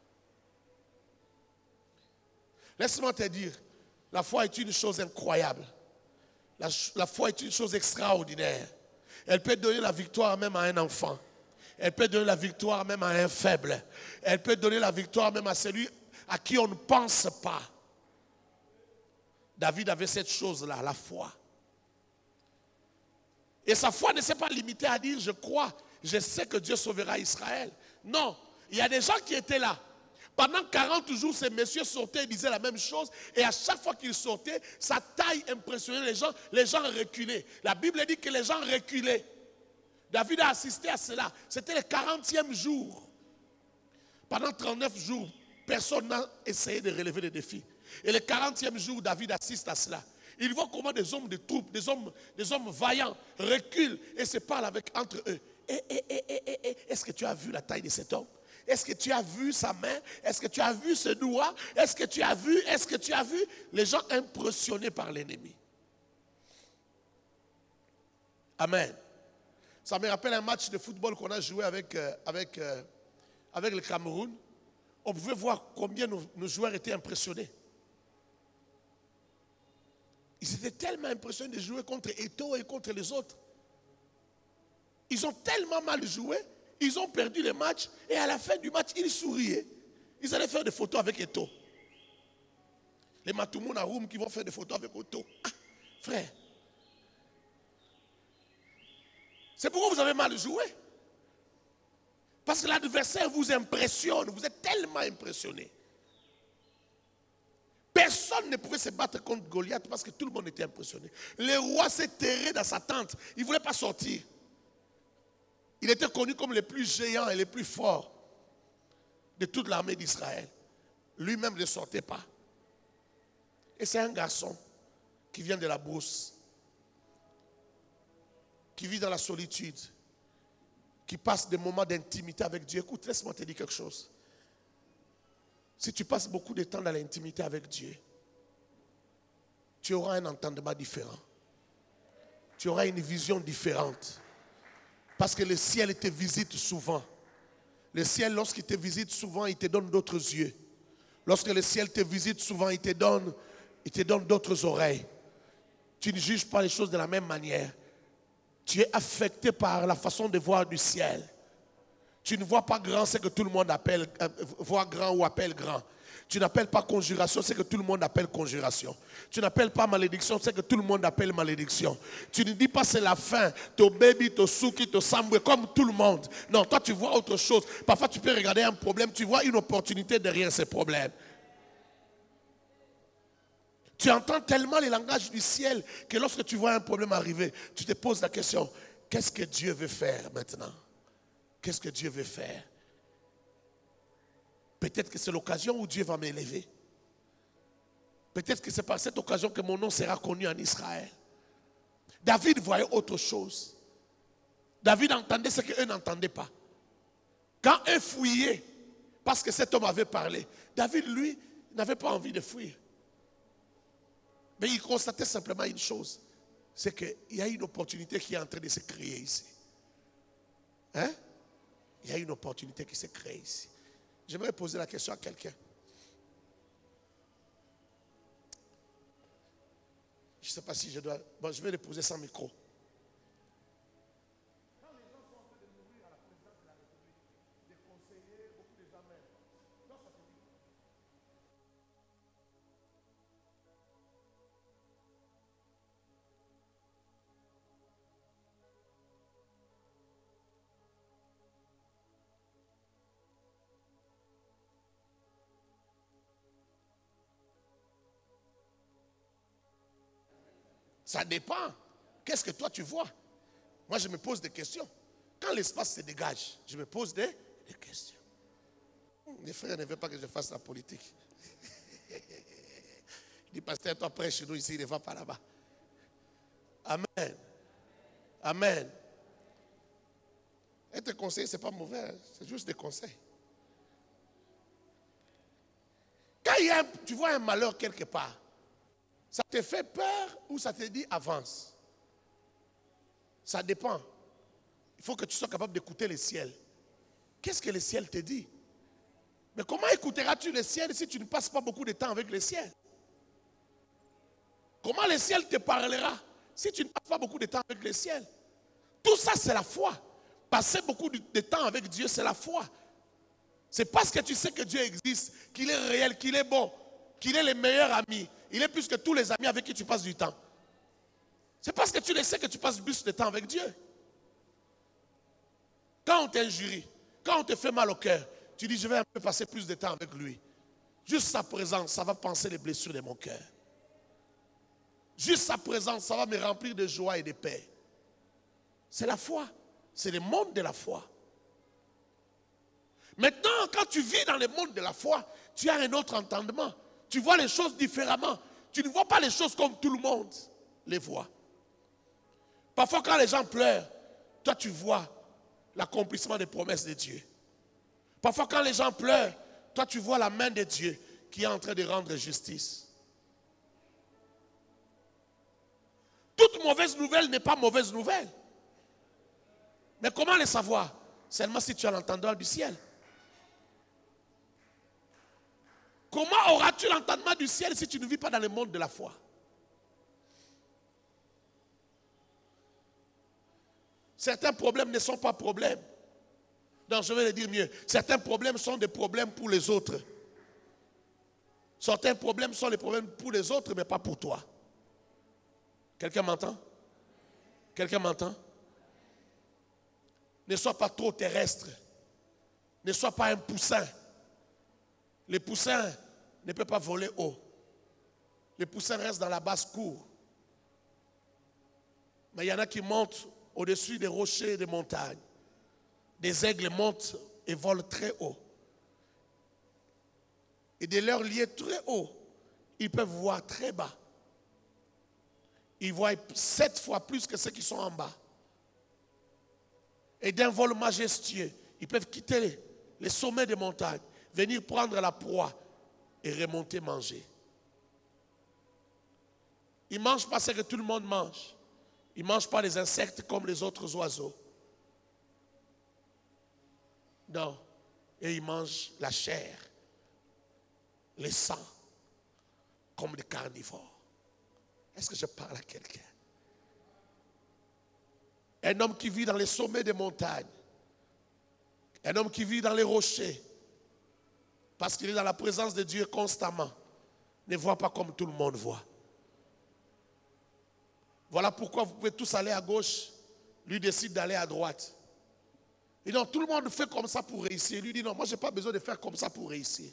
Laisse-moi te dire, la foi est une chose incroyable. La foi est une chose extraordinaire. Elle peut donner la victoire même à un enfant. Elle peut donner la victoire même à un faible. Elle peut donner la victoire même à celui à qui on ne pense pas. David avait cette chose-là, la foi. Et sa foi ne s'est pas limitée à dire: je crois, je sais que Dieu sauvera Israël. Non, il y a des gens qui étaient là. Pendant 40 jours, ces messieurs sortaient et disaient la même chose. Et à chaque fois qu'ils sortaient, sa taille impressionnait les gens reculaient. La Bible dit que les gens reculaient. David a assisté à cela. C'était le 40e jour. Pendant 39 jours, personne n'a essayé de relever le défi. Et le 40e jour, David assiste à cela. Il voit comment des hommes de troupes, des hommes vaillants reculent et se parlent entre eux. Est-ce que tu as vu la taille de cet homme? Est-ce que tu as vu sa main? Est-ce que tu as vu ce doigt? Est-ce que tu as vu? Les gens impressionnés par l'ennemi. Amen. Ça me rappelle un match de football qu'on a joué avec le Cameroun. On pouvait voir combien nos joueurs étaient impressionnés. Ils étaient tellement impressionnés de jouer contre Eto'o et contre les autres. Ils ont tellement mal joué. Ils ont perdu le match et à la fin du match, ils souriaient. Ils allaient faire des photos avec Eto'o. Les Matoumoun Aroum qui vont faire des photos avec Eto'o. Ah, frère. C'est pourquoi vous avez mal joué. Parce que l'adversaire vous impressionne. Vous êtes tellement impressionné. Personne ne pouvait se battre contre Goliath parce que tout le monde était impressionné. Le roi s'est terré dans sa tente. Il ne voulait pas sortir. Il était connu comme le plus géant et le plus fort de toute l'armée d'Israël. Lui-même ne sortait pas. Et c'est un garçon qui vient de la brousse, qui vit dans la solitude, qui passe des moments d'intimité avec Dieu. Écoute, laisse-moi te dire quelque chose. Si tu passes beaucoup de temps dans l'intimité avec Dieu, tu auras un entendement différent. Tu auras une vision différente. Parce que le ciel te visite souvent. Le ciel, lorsqu'il te visite souvent, il te donne d'autres yeux. Lorsque le ciel te visite souvent, il te donne d'autres oreilles. Tu ne juges pas les choses de la même manière. Tu es affecté par la façon de voir du ciel. Tu ne vois pas grand ce que tout le monde voit grand ou appelle grand. Tu n'appelles pas conjuration, c'est que tout le monde appelle conjuration. Tu n'appelles pas malédiction, c'est que tout le monde appelle malédiction. Tu ne dis pas c'est la fin, ton baby, ton souki, ton samboué, comme tout le monde. Non, toi tu vois autre chose. Parfois tu peux regarder un problème, tu vois une opportunité derrière ces problèmes. Tu entends tellement les langages du ciel que lorsque tu vois un problème arriver, tu te poses la question, qu'est-ce que Dieu veut faire maintenant? Qu'est-ce que Dieu veut faire? Peut-être que c'est l'occasion où Dieu va m'élever. Peut-être que c'est par cette occasion que mon nom sera connu en Israël. David voyait autre chose. David entendait ce qu'eux n'entendaient pas. Quand eux fouillaient, parce que cet homme avait parlé, David, lui, n'avait pas envie de fuir. Mais il constatait simplement une chose. C'est qu'il y a une opportunité qui est en train de se créer ici. Hein? Il y a une opportunité qui se crée ici. J'aimerais poser la question à quelqu'un. Je ne sais pas si je dois... Bon, je vais le poser sans micro. Quand les gens sont en train de mourir à la présidence de la République, des conseillers, beaucoup de gens même. Non, ça se dit. Ça dépend. Qu'est-ce que toi tu vois? Moi je me pose des questions. Quand l'espace se dégage, je me pose des questions. Les frères ne veulent pas que je fasse la politique. Il dit, pasteur, toi prêche chez nous ici, il ne va pas là-bas. Amen. Amen. Être conseiller, ce n'est pas mauvais, hein? C'est juste des conseils. Quand il y a tu vois un malheur quelque part, ça te fait peur ou ça te dit avance? Ça dépend. Il faut que tu sois capable d'écouter le ciel. Qu'est-ce que le ciel te dit? Mais comment écouteras-tu le ciel si tu ne passes pas beaucoup de temps avec le ciel? Comment le ciel te parlera si tu ne passes pas beaucoup de temps avec le ciel? Tout ça, c'est la foi. Passer beaucoup de temps avec Dieu, c'est la foi. C'est parce que tu sais que Dieu existe, qu'il est réel, qu'il est bon, qu'il est le meilleur ami. Il est plus que tous les amis avec qui tu passes du temps. C'est parce que tu le sais que tu passes plus de temps avec Dieu. Quand on t'injurie, quand on te fait mal au cœur, tu dis je vais un peu passer plus de temps avec lui. Juste sa présence, ça va panser les blessures de mon cœur. Juste sa présence, ça va me remplir de joie et de paix. C'est la foi. C'est le monde de la foi. Maintenant, quand tu vis dans le monde de la foi, tu as un autre entendement. Tu vois les choses différemment. Tu ne vois pas les choses comme tout le monde les voit. Parfois, quand les gens pleurent, toi, tu vois l'accomplissement des promesses de Dieu. Parfois, quand les gens pleurent, toi, tu vois la main de Dieu qui est en train de rendre justice. Toute mauvaise nouvelle n'est pas mauvaise nouvelle. Mais comment le savoir? Seulement si tu as l'entendement du ciel. Comment auras-tu l'entendement du ciel si tu ne vis pas dans le monde de la foi? Certains problèmes ne sont pas problèmes. Non, je vais le dire mieux. Certains problèmes sont des problèmes pour les autres. Certains problèmes sont les problèmes pour les autres, mais pas pour toi. Quelqu'un m'entend? Quelqu'un m'entend? Ne sois pas trop terrestre. Ne sois pas un poussin. Les poussins ne peuvent pas voler haut. Les poussins restent dans la basse-cour. Mais il y en a qui montent au-dessus des rochers et des montagnes. Des aigles montent et volent très haut. Et de leur lieu très haut, ils peuvent voir très bas. Ils voient 7 fois plus que ceux qui sont en bas. Et d'un vol majestueux, ils peuvent quitter les sommets des montagnes, venir prendre la proie et remonter manger. Ils ne mangent pas ce que tout le monde mange. Ils ne mangent pas les insectes comme les autres oiseaux. Non. Et ils mangent la chair, le sang, comme des carnivores. Est-ce que je parle à quelqu'un? Un homme qui vit dans les sommets des montagnes, un homme qui vit dans les rochers, parce qu'il est dans la présence de Dieu constamment, ne voit pas comme tout le monde voit. Voilà pourquoi vous pouvez tous aller à gauche, lui décide d'aller à droite. Et non, tout le monde fait comme ça pour réussir. Lui dit non, moi je n'ai pas besoin de faire comme ça pour réussir.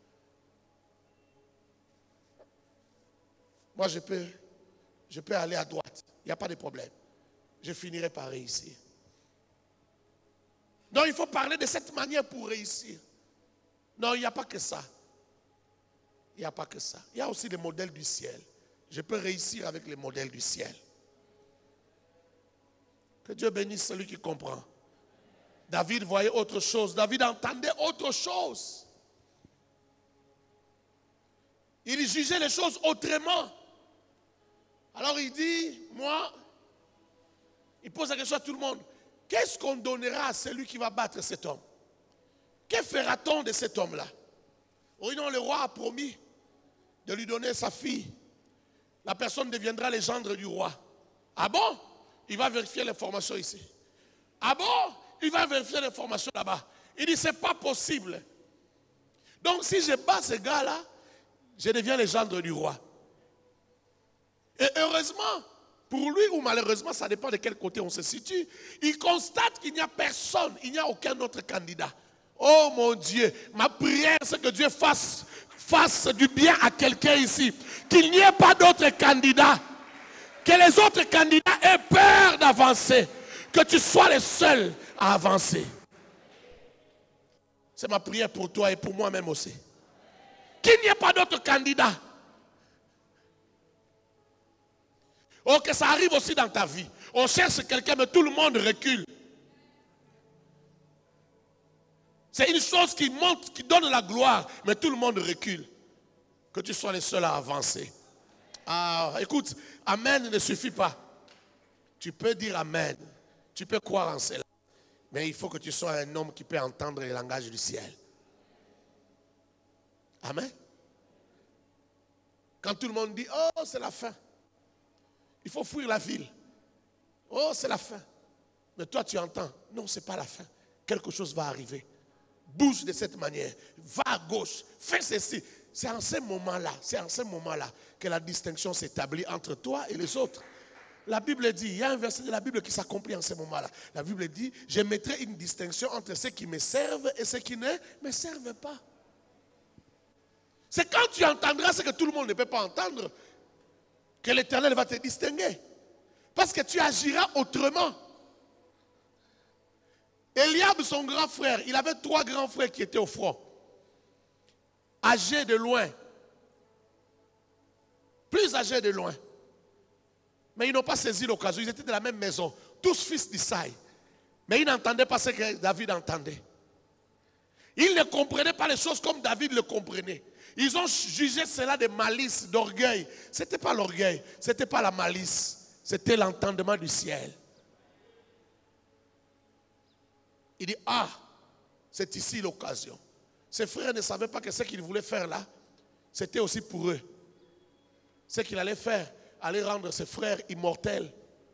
Moi je peux aller à droite, il n'y a pas de problème. Je finirai par réussir. Non, il faut parler de cette manière pour réussir. Non, il n'y a pas que ça. Il n'y a pas que ça. Il y a aussi les modèles du ciel. Je peux réussir avec les modèles du ciel. Que Dieu bénisse celui qui comprend. David voyait autre chose. David entendait autre chose. Il jugeait les choses autrement. Alors il dit, moi, il pose la question à tout le monde. Qu'est-ce qu'on donnera à celui qui va battre cet homme? Que fera-t-on de cet homme-là? Oui, non, le roi a promis de lui donner sa fille. La personne deviendra le gendre du roi. Ah bon? Il va vérifier l'information ici. Ah bon? Il va vérifier l'information là-bas. Il dit, c'est pas possible. Donc si je bats ce gars-là, je deviens le gendre du roi. Et heureusement, pour lui ou malheureusement, ça dépend de quel côté on se situe, il constate qu'il n'y a personne, il n'y a aucun autre candidat. Oh mon Dieu, ma prière c'est que Dieu fasse du bien à quelqu'un ici. Qu'il n'y ait pas d'autres candidats. Que les autres candidats aient peur d'avancer. Que tu sois le seul à avancer. C'est ma prière pour toi et pour moi-même aussi. Qu'il n'y ait pas d'autres candidats. Oh, que ça arrive aussi dans ta vie. On cherche quelqu'un, mais tout le monde recule. C'est une chose qui monte, qui donne la gloire, mais tout le monde recule. Que tu sois le seul à avancer. Ah, écoute, Amen ne suffit pas. Tu peux dire Amen. Tu peux croire en cela. Mais il faut que tu sois un homme qui peut entendre le langage du ciel. Amen. Quand tout le monde dit, oh, c'est la fin. Il faut fuir la ville. Oh, c'est la fin. Mais toi, tu entends. Non, ce n'est pas la fin. Quelque chose va arriver. Bouge de cette manière. Va à gauche. Fais ceci. C'est en ce moment-là que la distinction s'établit entre toi et les autres. La Bible dit, il y a un verset de la Bible qui s'accomplit en ce moment-là. La Bible dit, je mettrai une distinction entre ceux qui me servent et ceux qui ne me servent pas. C'est quand tu entendras ce que tout le monde ne peut pas entendre que l'Éternel va te distinguer. Parce que tu agiras autrement. Eliab, son grand frère, il avait 3 grands frères qui étaient au front. Âgés de loin. Plus âgés de loin. Mais ils n'ont pas saisi l'occasion. Ils étaient de la même maison. Tous fils d'Isaïe. Mais ils n'entendaient pas ce que David entendait. Ils ne comprenaient pas les choses comme David le comprenait. Ils ont jugé cela de malice, d'orgueil. Ce n'était pas l'orgueil, ce n'était pas la malice. C'était l'entendement du ciel. Il dit, ah, c'est ici l'occasion. Ses frères ne savaient pas que ce qu'ils voulaient faire là, c'était aussi pour eux. Ce qu'il allait faire, allait rendre ses frères immortels.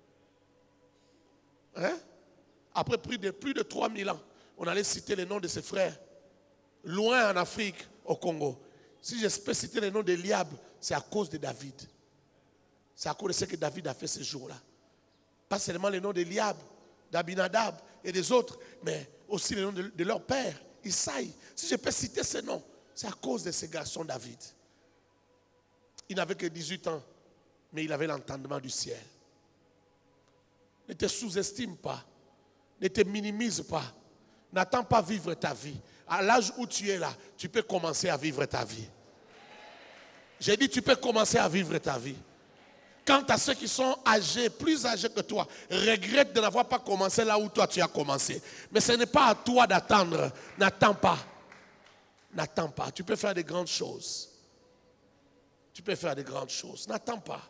Hein? Après plus de 3000 ans, on allait citer les noms de ses frères. Loin en Afrique, au Congo. Si je peux citer le nom d'Eliab, c'est à cause de David. C'est à cause de ce que David a fait ce jour-là. Pas seulement le nom d'Eliab, d'Abinadab et des autres, mais aussi le nom de leur père, Isaïe. Si je peux citer ce nom, c'est à cause de ce garçon David. Il n'avait que 18 ans, mais il avait l'entendement du ciel. Ne te sous-estime pas, ne te minimise pas, n'attends pas vivre ta vie. À l'âge où tu es là, tu peux commencer à vivre ta vie. J'ai dit, tu peux commencer à vivre ta vie. Quant à ceux qui sont âgés, plus âgés que toi, regrettent de n'avoir pas commencé là où toi tu as commencé. Mais ce n'est pas à toi d'attendre. N'attends pas. N'attends pas. Tu peux faire de grandes choses. Tu peux faire de grandes choses. N'attends pas.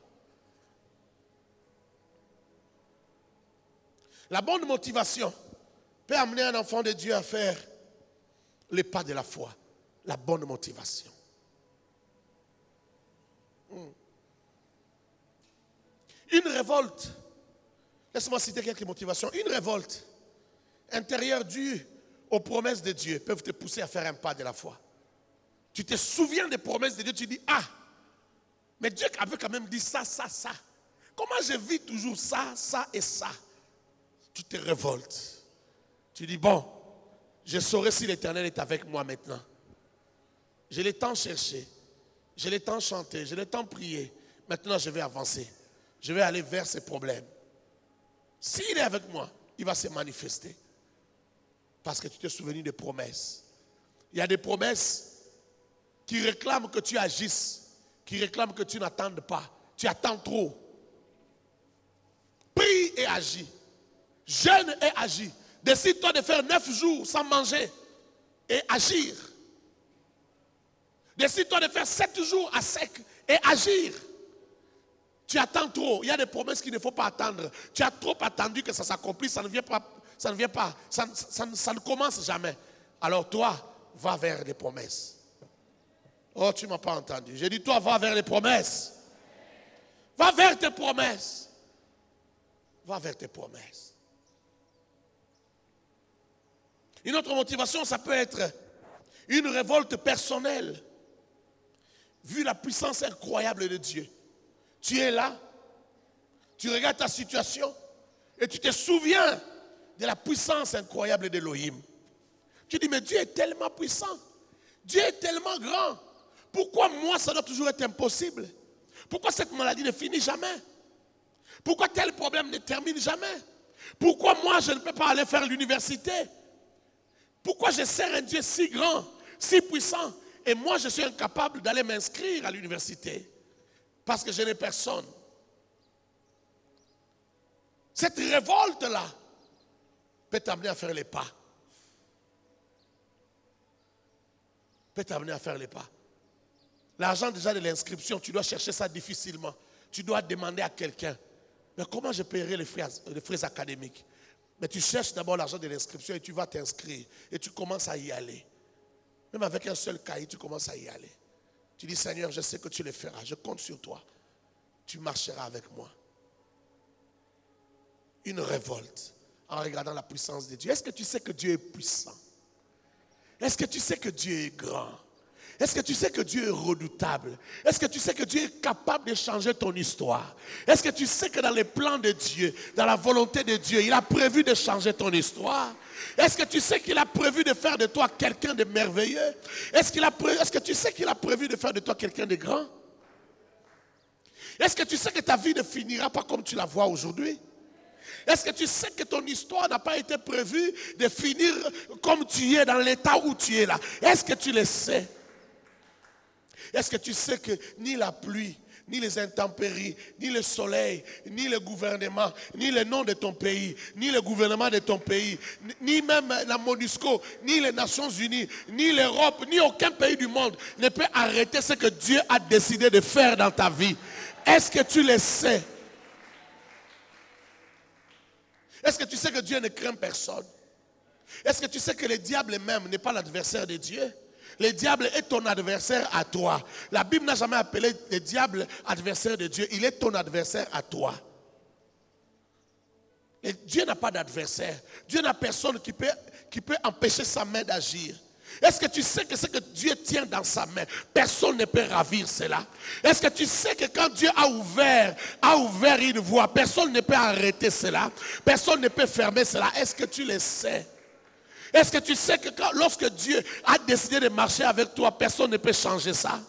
La bonne motivation peut amener un enfant de Dieu à faire les pas de la foi. La bonne motivation. Une révolte, laisse-moi citer quelques motivations. Une révolte intérieure due aux promesses de Dieu peuvent te pousser à faire un pas de la foi. Tu te souviens des promesses de Dieu, tu dis, ah, mais Dieu avait quand même dit ça, ça, ça. Comment je vis toujours ça, ça et ça? Tu te révoltes. Tu dis, bon, je saurai si l'Éternel est avec moi maintenant. Je l'ai tant cherché, je l'ai tant chanté, je l'ai tant prié. Maintenant, je vais avancer. Je vais aller vers ces problèmes. S'il est avec moi, il va se manifester. Parce que tu t'es souvenu des promesses. Il y a des promesses qui réclament que tu agisses, qui réclament que tu n'attendes pas. Tu attends trop. Prie et agis. Jeûne et agis. Décide-toi de faire 9 jours sans manger et agir. Décide-toi de faire 7 jours à sec et agir. Tu attends trop. Il y a des promesses qu'il ne faut pas attendre. Tu as trop attendu que ça s'accomplisse. Ça ne vient pas. Ça ne commence jamais. Alors toi, va vers les promesses. Oh, tu ne m'as pas entendu. J'ai dit, toi, va vers les promesses. Va vers tes promesses. Va vers tes promesses. Une autre motivation, ça peut être une révolte personnelle. Vu la puissance incroyable de Dieu. Tu es là, tu regardes ta situation et tu te souviens de la puissance incroyable d'Élohim. Tu dis, mais Dieu est tellement puissant. Dieu est tellement grand. Pourquoi moi, ça doit toujours être impossible? Pourquoi cette maladie ne finit jamais? Pourquoi tel problème ne termine jamais? Pourquoi moi, je ne peux pas aller faire l'université? Pourquoi je sers un Dieu si grand, si puissant, et moi, je suis incapable d'aller m'inscrire à l'université? Parce que je n'ai personne. Cette révolte-là peut t'amener à faire les pas. Peut t'amener à faire les pas. L'argent déjà de l'inscription, tu dois chercher ça difficilement. Tu dois demander à quelqu'un. Mais comment je paierai les frais académiques? Mais tu cherches d'abord l'argent de l'inscription et tu vas t'inscrire. Et tu commences à y aller. Même avec un seul cahier, tu commences à y aller. Tu dis, Seigneur, je sais que tu le feras. Je compte sur toi. Tu marcheras avec moi. Une révolte en regardant la puissance de Dieu. Est-ce que tu sais que Dieu est puissant? Est-ce que tu sais que Dieu est grand? Est-ce que tu sais que Dieu est redoutable? Est-ce que tu sais que Dieu est capable de changer ton histoire? Est-ce que tu sais que dans les plans de Dieu, dans la volonté de Dieu, il a prévu de changer ton histoire? Est-ce que tu sais qu'il a prévu de faire de toi quelqu'un de merveilleux? Est-ce que tu sais qu'il a prévu de faire de toi quelqu'un de grand? Est-ce que tu sais que ta vie ne finira pas comme tu la vois aujourd'hui? Est-ce que tu sais que ton histoire n'a pas été prévue de finir comme tu es dans l'état où tu es là? Est-ce que tu le sais? Est-ce que tu sais que ni la pluie, ni les intempéries, ni le soleil, ni le gouvernement, ni le nom de ton pays, ni le gouvernement de ton pays, ni même la MONUSCO, ni les Nations Unies, ni l'Europe, ni aucun pays du monde ne peut arrêter ce que Dieu a décidé de faire dans ta vie? Est-ce que tu le sais? Est-ce que tu sais que Dieu ne craint personne? Est-ce que tu sais que le diable même n'est pas l'adversaire de Dieu? Le diable est ton adversaire à toi. La Bible n'a jamais appelé le diable adversaire de Dieu. Il est ton adversaire à toi. Et Dieu n'a pas d'adversaire. Dieu n'a personne qui peut empêcher sa main d'agir. Est-ce que tu sais que ce que Dieu tient dans sa main, personne ne peut ravir cela? Est-ce que tu sais que quand Dieu a ouvert une voie, personne ne peut arrêter cela? Personne ne peut fermer cela? Est-ce que tu le sais? Est-ce que tu sais que lorsque Dieu a décidé de marcher avec toi, personne ne peut changer ça?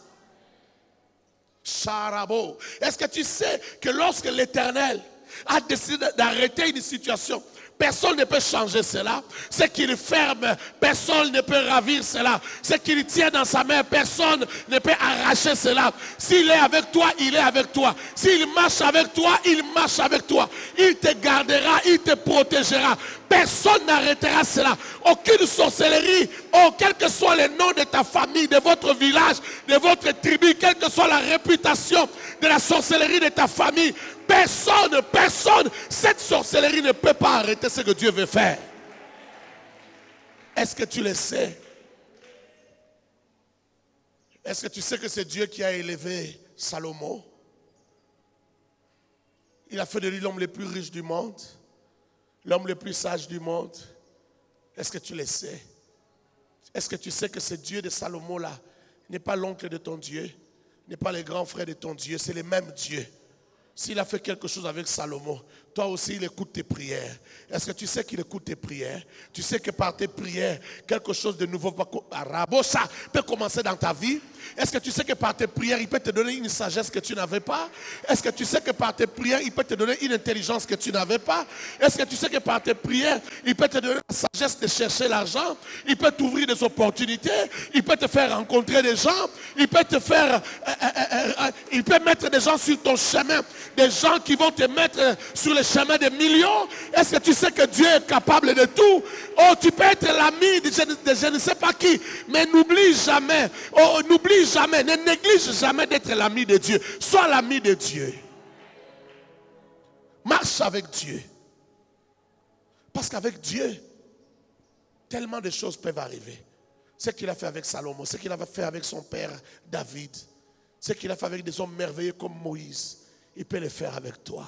Charabo. Est-ce que tu sais que lorsque l'Éternel a décidé d'arrêter une situation, personne ne peut changer cela? Ce qu'il ferme, personne ne peut ravir cela. Ce qu'il tient dans sa main, personne ne peut arracher cela. S'il est avec toi, il est avec toi. S'il marche avec toi, il marche avec toi. Il te gardera, il te protégera. Personne n'arrêtera cela. Aucune sorcellerie, quel que soit le nom de ta famille, de votre village, de votre tribu, quelle que soit la réputation de la sorcellerie de ta famille, personne, cette sorcellerie ne peut pas arrêter ce que Dieu veut faire. Est-ce que tu le sais? Est-ce que tu sais que c'est Dieu qui a élevé Salomon? Il a fait de lui l'homme le plus riche du monde, l'homme le plus sage du monde. Est-ce que tu le sais? Est-ce que tu sais que ce Dieu de Salomon-là n'est pas l'oncle de ton Dieu, n'est pas le grand frère de ton Dieu, c'est le même Dieu. S'il a fait quelque chose avec Salomon, toi aussi il écoute tes prières. Est-ce que tu sais qu'il écoute tes prières? Tu sais que par tes prières, quelque chose de nouveau peut commencer dans ta vie? Est-ce que tu sais que par tes prières, il peut te donner une sagesse que tu n'avais pas? Est-ce que tu sais que par tes prières, il peut te donner une intelligence que tu n'avais pas? Est-ce que tu sais que par tes prières, il peut te donner la sagesse de chercher l'argent? Il peut t'ouvrir des opportunités? Il peut te faire rencontrer des gens? Il peut te faire... il peut mettre des gens sur ton chemin, des gens qui vont te mettre sur le chemin des millions. Est-ce que tu sais que Dieu est capable de tout? Oh, tu peux être l'ami de je ne sais pas qui, mais n'oublie jamais, ne néglige jamais d'être l'ami de Dieu. Sois l'ami de Dieu. Marche avec Dieu. Parce qu'avec Dieu, tellement de choses peuvent arriver. Ce qu'il a fait avec Salomon, ce qu'il a fait avec son père David, ce qu'il a fait avec des hommes merveilleux comme Moïse, il peut le faire avec toi.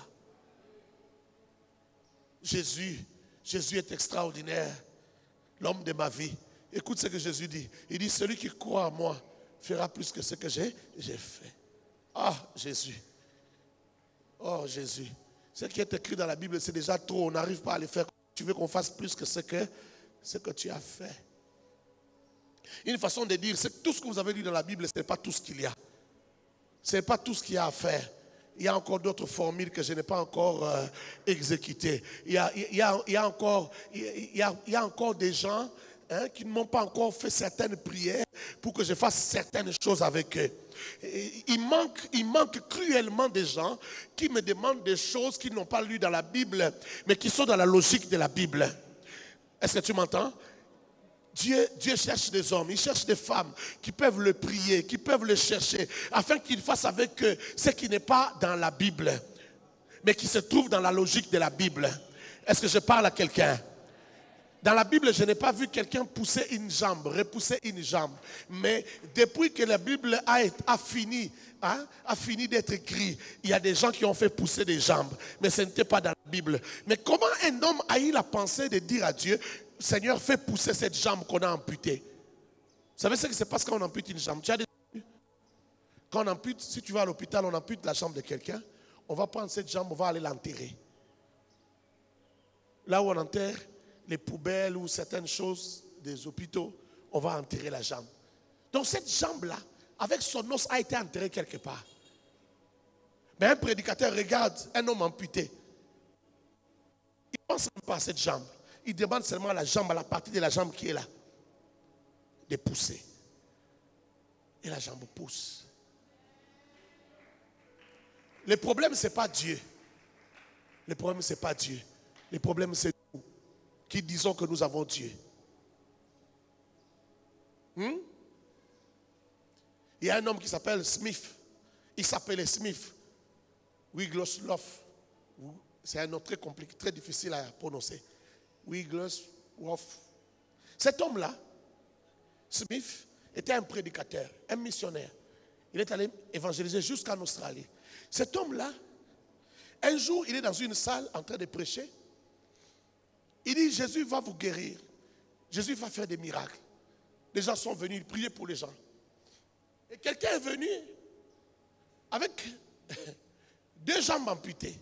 Jésus est extraordinaire, l'homme de ma vie. Écoute ce que Jésus dit. Il dit, celui qui croit en moi fera plus que ce que j'ai fait. Ah, Jésus. Oh, Jésus. Ce qui est écrit dans la Bible, c'est déjà trop. On n'arrive pas à le faire. Tu veux qu'on fasse plus que ce que tu as fait. Une façon de dire, c'est que tout ce que vous avez lu dans la Bible, ce n'est pas tout ce qu'il y a. Ce n'est pas tout ce qu'il y a à faire. Il y a encore d'autres formules que je n'ai pas encore exécutées. Il y a encore des gens qui ne m'ont pas encore fait certaines prières pour que je fasse certaines choses avec eux. Il manque cruellement des gens qui me demandent des choses qu'ils n'ont pas lues dans la Bible, mais qui sont dans la logique de la Bible. Est-ce que tu m'entends? Dieu cherche des hommes, il cherche des femmes qui peuvent le prier, qui peuvent le chercher, afin qu'il fasse avec eux ce qui n'est pas dans la Bible, mais qui se trouve dans la logique de la Bible. Est-ce que je parle à quelqu'un? Dans la Bible, je n'ai pas vu quelqu'un pousser une jambe, repousser une jambe. Mais depuis que la Bible a fini d'être écrite, il y a des gens qui ont fait pousser des jambes. Mais ce n'était pas dans la Bible. Mais comment un homme a eu la pensée de dire à Dieu, Seigneur, fais pousser cette jambe qu'on a amputée? Vous savez ce qui se passe quand on ampute une jambe? Quand on ampute, si tu vas à l'hôpital, on ampute la jambe de quelqu'un, on va prendre cette jambe, on va aller l'enterrer. Là où on enterre les poubelles ou certaines choses des hôpitaux, on va enterrer la jambe. Donc cette jambe-là, avec son os, a été enterrée quelque part. Mais un prédicateur regarde un homme amputé. Il ne pense pas à cette jambe. Il demande seulement à la jambe, à la partie de la jambe qui est là, de pousser. Et la jambe pousse. Le problème, ce n'est pas Dieu. Le problème, ce n'est pas Dieu. Le problème, c'est nous qui disons que nous avons Dieu. Il y a un homme qui s'appelle Smith. Il s'appelait Smith. Wigglesworth. C'est un nom très compliqué, très difficile à prononcer. Wigglesworth. Cet homme-là, Smith, était un prédicateur, un missionnaire. Il est allé évangéliser jusqu'en Australie. Cet homme-là, un jour, il est dans une salle en train de prêcher. Il dit, Jésus va vous guérir. Jésus va faire des miracles. Les gens sont venus prier pour les gens. Et quelqu'un est venu avec 2 jambes amputées.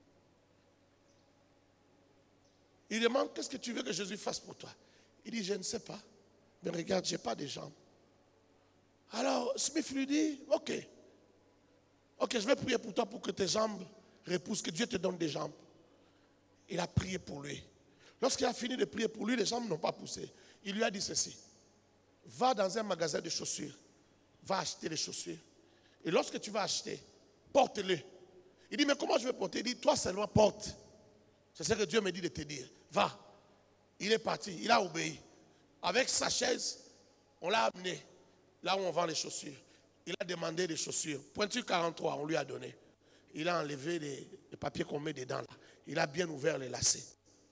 Il demande, qu'est-ce que tu veux que Jésus fasse pour toi? Il dit, je ne sais pas. Mais regarde, je n'ai pas de jambes. Alors Smith lui dit, ok, je vais prier pour toi pour que tes jambes repoussent, que Dieu te donne des jambes. Il a prié pour lui. Lorsqu'il a fini de prier pour lui, les jambes n'ont pas poussé. Il lui a dit ceci, va dans un magasin de chaussures, va acheter les chaussures. Et lorsque tu vas acheter, porte-le. Il dit, mais comment je vais porter? Il dit, toi seulement porte. C'est ce que Dieu me dit de te dire. Va. Il est parti, il a obéi. Avec sa chaise, on l'a amené là où on vend les chaussures. Il a demandé des chaussures. Pointure 43, on lui a donné. Il a enlevé les papiers qu'on met dedans là. Il a bien ouvert les lacets.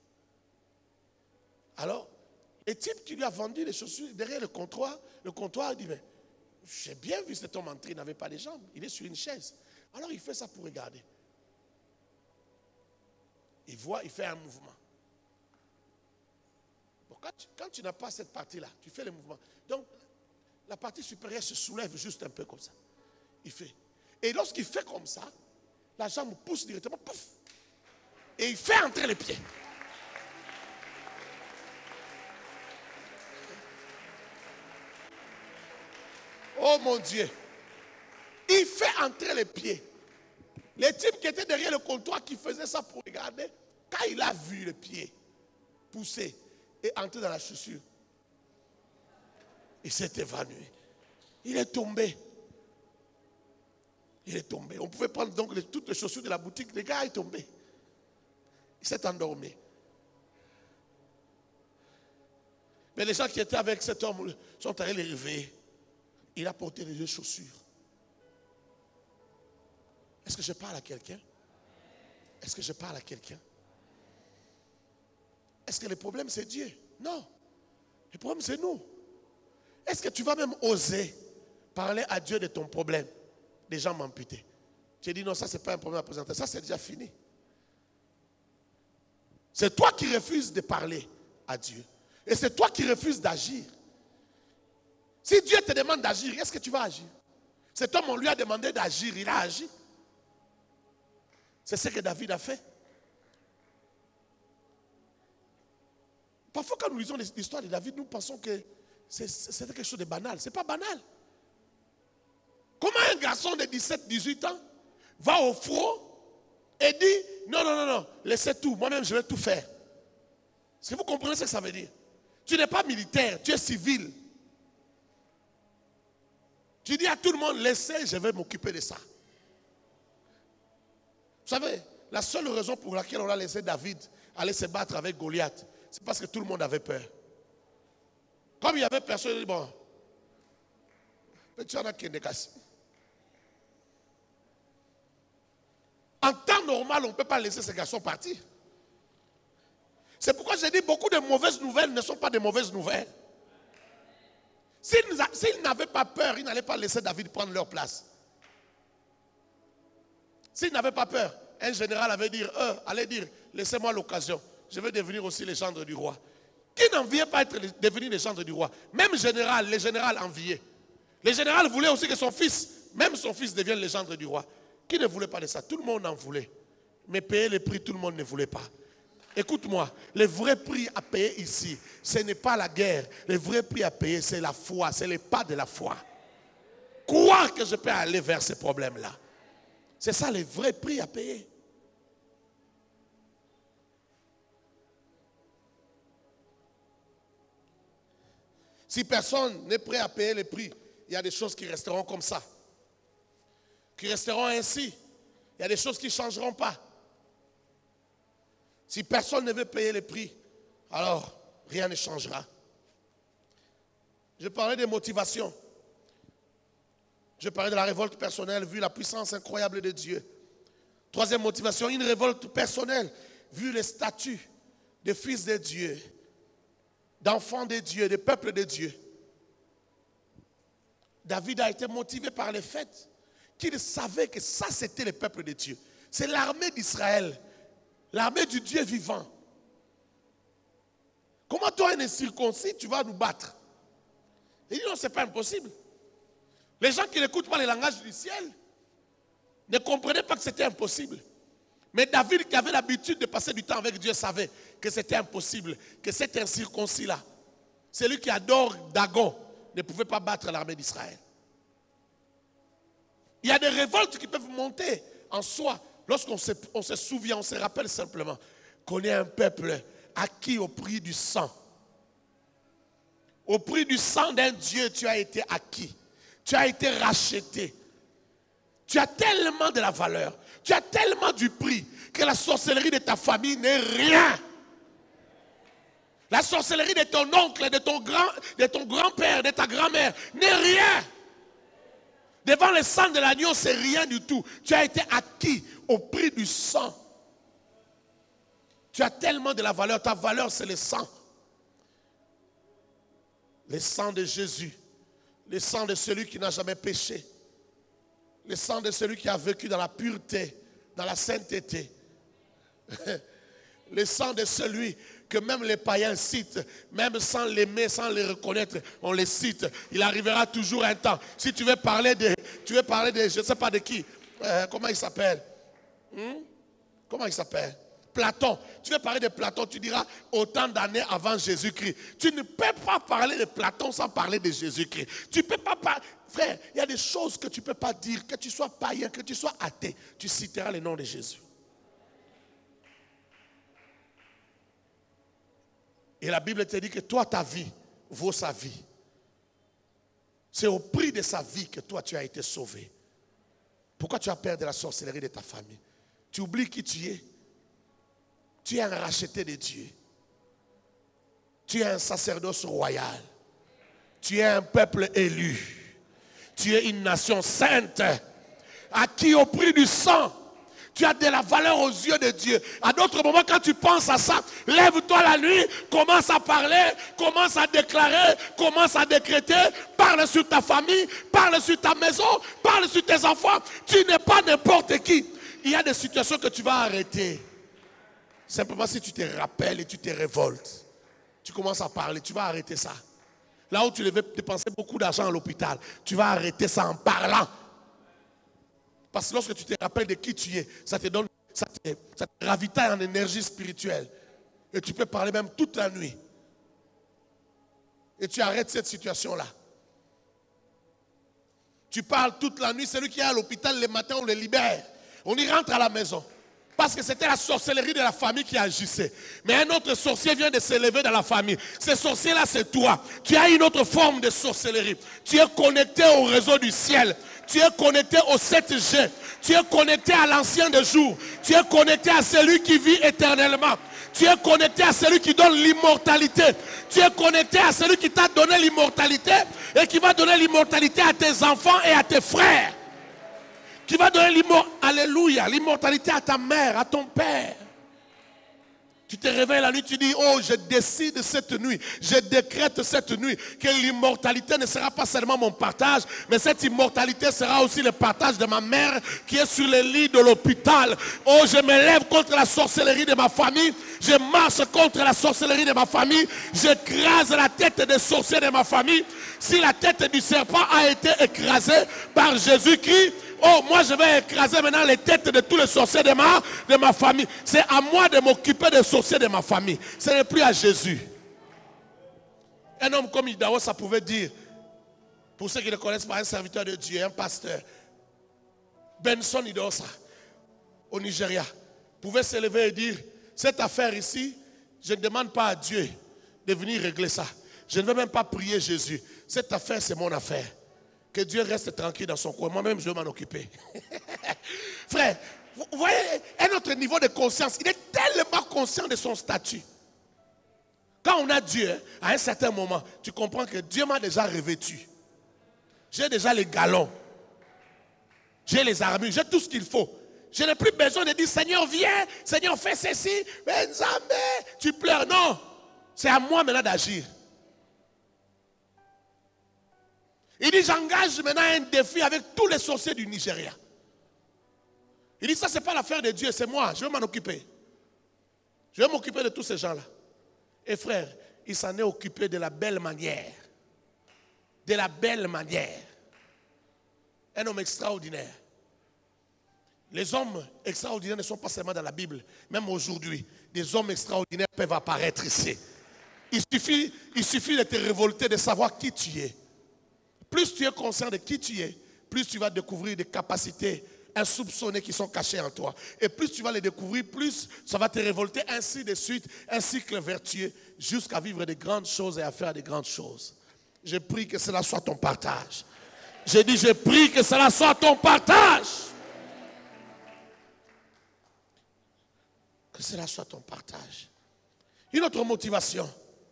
Alors, le type qui lui a vendu les chaussures derrière le comptoir a dit, mais j'ai bien vu cet homme entrer, il n'avait pas de jambes. Il est sur une chaise. Alors il fait ça pour regarder. Il voit, il fait un mouvement. Bon, quand tu n'as pas cette partie-là, tu fais le mouvement. Donc, la partie supérieure se soulève juste un peu comme ça. Il fait. Et lorsqu'il fait comme ça, la jambe pousse directement, pouf, et il fait entrer les pieds. Oh mon Dieu. Il fait entrer les pieds. Le type qui était derrière le comptoir qui faisait ça pour regarder, quand il a vu le pied pousser et entrer dans la chaussure, il s'est évanoui. Il est tombé. Il est tombé. On pouvait prendre donc toutes les chaussures de la boutique. Le gars est tombé. Il s'est endormi. Mais les gens qui étaient avec cet homme sont allés les réveiller. Il a porté les 2 chaussures. Est-ce que je parle à quelqu'un? Est-ce que je parle à quelqu'un? Est-ce que le problème c'est Dieu? Non. Le problème c'est nous. Est-ce que tu vas même oser parler à Dieu de ton problème? Des jambes amputées. Tu as dit non, ça c'est pas un problème à présenter. Ça c'est déjà fini. C'est toi qui refuses de parler à Dieu. Et c'est toi qui refuses d'agir. Si Dieu te demande d'agir, est-ce que tu vas agir? Cet homme, on lui a demandé d'agir, il a agi. C'est ce que David a fait. Parfois, quand nous lisons l'histoire de David, nous pensons que c'est quelque chose de banal. Ce n'est pas banal. Comment un garçon de 17-18 ans va au front et dit non, laissez tout, moi-même je vais tout faire. Est-ce que vous comprenez ce que ça veut dire? Tu n'es pas militaire, tu es civil. Tu dis à tout le monde, laissez, je vais m'occuper de ça. Vous savez, la seule raison pour laquelle on a laissé David aller se battre avec Goliath, c'est parce que tout le monde avait peur. Comme il y avait personne, il dit bon, tu en as qui est cassé. En temps normal, on ne peut pas laisser ces garçons partir. C'est pourquoi j'ai dit beaucoup de mauvaises nouvelles ne sont pas de mauvaises nouvelles. S'ils n'avaient pas peur, ils n'allaient pas laisser David prendre leur place. S'ils n'avaient pas peur, un général allait dire, laissez-moi l'occasion, je vais devenir aussi le gendre du roi. Qui n'enviait pas devenir le gendre du roi? Même les générales enviaient. Les générales voulaient aussi que son fils, même son fils devienne le gendre du roi. Qui ne voulait pas de ça? Tout le monde en voulait. Mais payer le prix, tout le monde ne voulait pas. Écoute-moi, le vrai prix à payer ici, ce n'est pas la guerre. Le vrai prix à payer, c'est la foi, c'est le pas de la foi. Croire que je peux aller vers ces problèmes-là. C'est ça le vrai prix à payer. Si personne n'est prêt à payer le prix, il y a des choses qui resteront comme ça. Qui resteront ainsi. Il y a des choses qui ne changeront pas. Si personne ne veut payer le prix, alors rien ne changera. Je parlais des motivations. Je parlais de la révolte personnelle, vu la puissance incroyable de Dieu. Troisième motivation, une révolte personnelle, vu le statut de fils de Dieu, d'enfant de Dieu, de peuple de Dieu. David a été motivé par le fait qu'il savait que ça c'était le peuple de Dieu. C'est l'armée d'Israël. L'armée du Dieu vivant. Comment toi, un incirconcis, tu vas nous battre? Il dit non, ce n'est pas impossible. Les gens qui n'écoutent pas le langage du ciel ne comprenaient pas que c'était impossible. Mais David, qui avait l'habitude de passer du temps avec Dieu, savait que c'était impossible, que cet incirconcis-là, celui qui adore Dagon, ne pouvait pas battre l'armée d'Israël. Il y a des révoltes qui peuvent monter en soi. Lorsqu'on se souvient, on se rappelle simplement qu'on est un peuple acquis au prix du sang. Au prix du sang d'un Dieu, tu as été acquis. Tu as été racheté. Tu as tellement de la valeur. Tu as tellement du prix que la sorcellerie de ta famille n'est rien. La sorcellerie de ton oncle, de ton grand-père, de ta grand-mère n'est rien. Devant le sang de l'agneau, c'est rien du tout. Tu as été acquis au prix du sang. Tu as tellement de la valeur. Ta valeur, c'est le sang. Le sang de Jésus. Le sang de celui qui n'a jamais péché. Le sang de celui qui a vécu dans la pureté, dans la sainteté. Le sang de celui que même les païens citent, même sans l'aimer, sans le reconnaître, on les cite. Il arrivera toujours un temps. Si tu veux parler de je ne sais pas de qui, comment il s'appelle? Comment il s'appelle? Platon. Tu veux parler de Platon, tu diras autant d'années avant Jésus-Christ. Tu ne peux pas parler de Platon sans parler de Jésus-Christ. Tu ne peux pas parler. Frère, il y a des choses que tu ne peux pas dire, que tu sois païen, que tu sois athée. Tu citeras le nom de Jésus. Et la Bible te dit que toi, ta vie vaut sa vie. C'est au prix de sa vie que toi, tu as été sauvé. Pourquoi tu as peur de la sorcellerie de ta famille? Tu oublies qui tu es. Tu es un racheté de Dieu. Tu es un sacerdoce royal. Tu es un peuple élu. Tu es une nation sainte, acquis au prix du sang. Tu as de la valeur aux yeux de Dieu. À d'autres moments, quand tu penses à ça, lève-toi la nuit, commence à parler, commence à déclarer, commence à décréter, parle sur ta famille, parle sur ta maison, parle sur tes enfants. Tu n'es pas n'importe qui. Il y a des situations que tu vas arrêter. Simplement si tu te rappelles et tu te révoltes, tu commences à parler, tu vas arrêter ça. Là où tu devais dépenser beaucoup d'argent à l'hôpital, tu vas arrêter ça en parlant. Parce que lorsque tu te rappelles de qui tu es, ça te donne, ça te ravitaille en énergie spirituelle. Et tu peux parler même toute la nuit. Et tu arrêtes cette situation-là. Tu parles toute la nuit, celui qui est à l'hôpital le matin, on le libère. On y rentre à la maison. Parce que c'était la sorcellerie de la famille qui agissait. Mais un autre sorcier vient de s'élever dans la famille. Ce sorcier-là, c'est toi. Tu as une autre forme de sorcellerie. Tu es connecté au réseau du ciel. Tu es connecté au 7G. Tu es connecté à l'ancien des jours. Tu es connecté à celui qui vit éternellement. Tu es connecté à celui qui donne l'immortalité. Tu es connecté à celui qui t'a donné l'immortalité et qui va donner l'immortalité à tes enfants et à tes frères. Qui va donner l'immortalité à ta mère, à ton père. Tu te réveilles la nuit, tu dis, oh, je décide cette nuit, je décrète cette nuit que l'immortalité ne sera pas seulement mon partage, mais cette immortalité sera aussi le partage de ma mère qui est sur le lit de l'hôpital. Oh, je me lève contre la sorcellerie de ma famille, je marche contre la sorcellerie de ma famille, j'écrase la tête des sorciers de ma famille. Si la tête du serpent a été écrasée par Jésus-Christ, oh, moi je vais écraser maintenant les têtes de tous les sorciers de ma famille. C'est à moi de m'occuper des sorciers de ma famille. Ce n'est plus à Jésus. Un homme comme Idaho, ça pouvait dire, pour ceux qui ne connaissent pas, un serviteur de Dieu, un pasteur, Benson Idahosa, au Nigeria, pouvait se lever et dire, cette affaire ici, je ne demande pas à Dieu de venir régler ça. Je ne veux même pas prier Jésus. Cette affaire, c'est mon affaire. Que Dieu reste tranquille dans son coin. Moi-même, je vais m'en occuper. Frère, vous voyez, un autre niveau de conscience. Il est tellement conscient de son statut. Quand on a Dieu, à un certain moment, tu comprends que Dieu m'a déjà revêtu. J'ai déjà les galons. J'ai les armures. J'ai tout ce qu'il faut. Je n'ai plus besoin de dire, Seigneur, viens. Seigneur, fais ceci. Benzamé, tu pleures. Non. C'est à moi maintenant d'agir. Il dit, j'engage maintenant un défi avec tous les sorciers du Nigeria. Il dit, ça, ce n'est pas l'affaire de Dieu, c'est moi, je vais m'en occuper. Je vais m'occuper de tous ces gens-là. Et frère, il s'en est occupé de la belle manière. De la belle manière. Un homme extraordinaire. Les hommes extraordinaires ne sont pas seulement dans la Bible. Même aujourd'hui, des hommes extraordinaires peuvent apparaître ici. Il suffit de te révolter, de savoir qui tu es. Plus tu es conscient de qui tu es, plus tu vas découvrir des capacités insoupçonnées qui sont cachées en toi. Et plus tu vas les découvrir, plus ça va te révolter, ainsi de suite, un cycle vertueux, jusqu'à vivre de grandes choses et à faire de grandes choses. Je prie que cela soit ton partage. J'ai dit, je prie que cela soit ton partage. Que cela soit ton partage. Une autre motivation.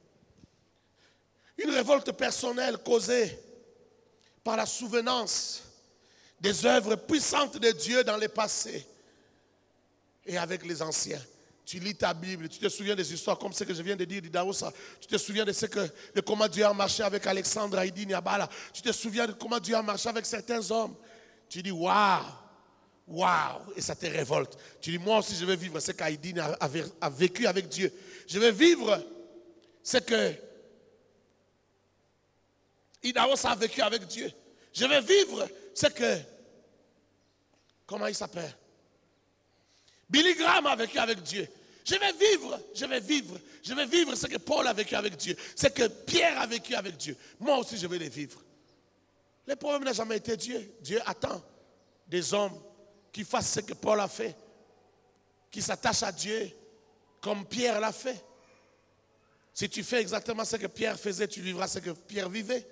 Une révolte personnelle causée par la souvenance des œuvres puissantes de Dieu dans le passé et avec les anciens. Tu lis ta Bible, tu te souviens des histoires comme ce que je viens de dire d'Idahosa. Tu te souviens de comment Dieu a marché avec Alexandre Haïdi Niabala. Tu te souviens de comment Dieu a marché avec certains hommes. Tu dis waouh, waouh, et ça te révolte. Tu dis moi aussi je vais vivre ce qu'Haïdi a vécu avec Dieu. Je vais vivre ce que Idahosa a vécu avec Dieu. Je vais vivre ce que, comment il s'appelle? Billy Graham a vécu avec Dieu. Je vais vivre ce que Paul a vécu avec Dieu. Ce que Pierre a vécu avec Dieu. Moi aussi je vais les vivre. Le problème n'a jamais été Dieu. Dieu attend des hommes qui fassent ce que Paul a fait. Qui s'attachent à Dieu comme Pierre l'a fait. Si tu fais exactement ce que Pierre faisait, tu vivras ce que Pierre vivait.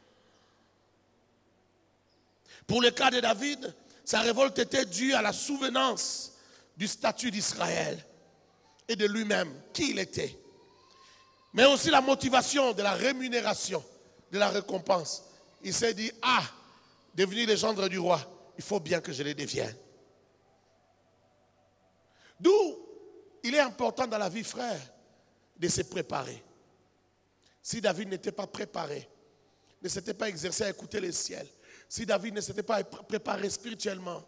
Pour le cas de David, sa révolte était due à la souvenance du statut d'Israël et de lui-même, qui il était. Mais aussi la motivation de la rémunération, de la récompense. Il s'est dit, « Ah, devenir le gendre du roi, il faut bien que je le devienne. » D'où il est important dans la vie, frère, de se préparer. Si David n'était pas préparé, ne s'était pas exercé à écouter le ciel, si David ne s'était pas préparé spirituellement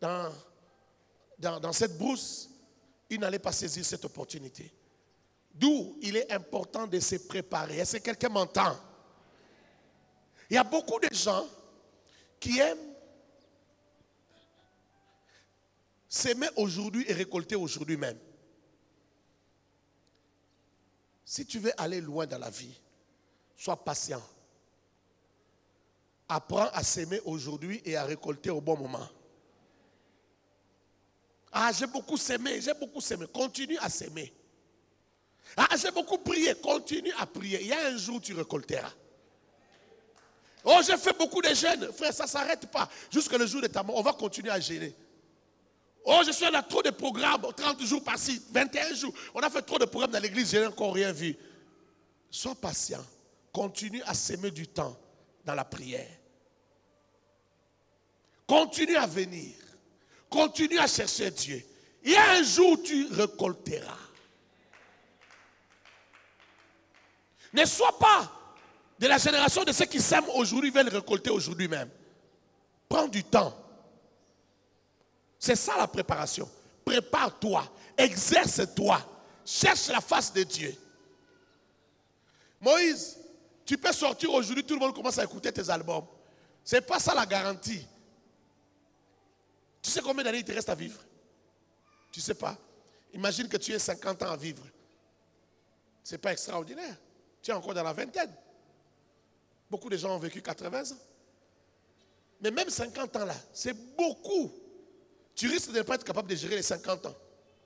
dans cette brousse, il n'allait pas saisir cette opportunité. D'où il est important de se préparer. Est-ce que quelqu'un m'entend? Il y a beaucoup de gens qui aiment s'aimer aujourd'hui et récolter aujourd'hui même. Si tu veux aller loin dans la vie, sois patient. Apprends à s'aimer aujourd'hui et à récolter au bon moment. Ah, j'ai beaucoup s'aimé, continue à s'aimer. Ah, j'ai beaucoup prié, continue à prier. Il y a un jour où tu récolteras. Oh, j'ai fait beaucoup de jeûnes. Frère, ça ne s'arrête pas. Jusqu'à le jour de ta mort, on va continuer à jeûner. Oh, je suis dans trop de programmes, 30 jours par-ci, 21 jours. On a fait trop de programmes dans l'église, je n'ai encore rien vu. Sois patient. Continue à s'aimer du temps dans la prière. Continue à venir. Continue à chercher Dieu. Il y a un jour où tu récolteras. Ne sois pas de la génération de ceux qui s'aiment aujourd'hui, veulent récolter aujourd'hui même. Prends du temps. C'est ça la préparation. Prépare-toi, exerce-toi, cherche la face de Dieu. Moïse, tu peux sortir aujourd'hui, tout le monde commence à écouter tes albums. Ce n'est pas ça la garantie. Tu sais combien d'années il te reste à vivre? Tu ne sais pas. Imagine que tu aies 50 ans à vivre. Ce n'est pas extraordinaire. Tu es encore dans la vingtaine. Beaucoup de gens ont vécu 80 ans. Mais même 50 ans là, c'est beaucoup. Tu risques de ne pas être capable de gérer les 50 ans.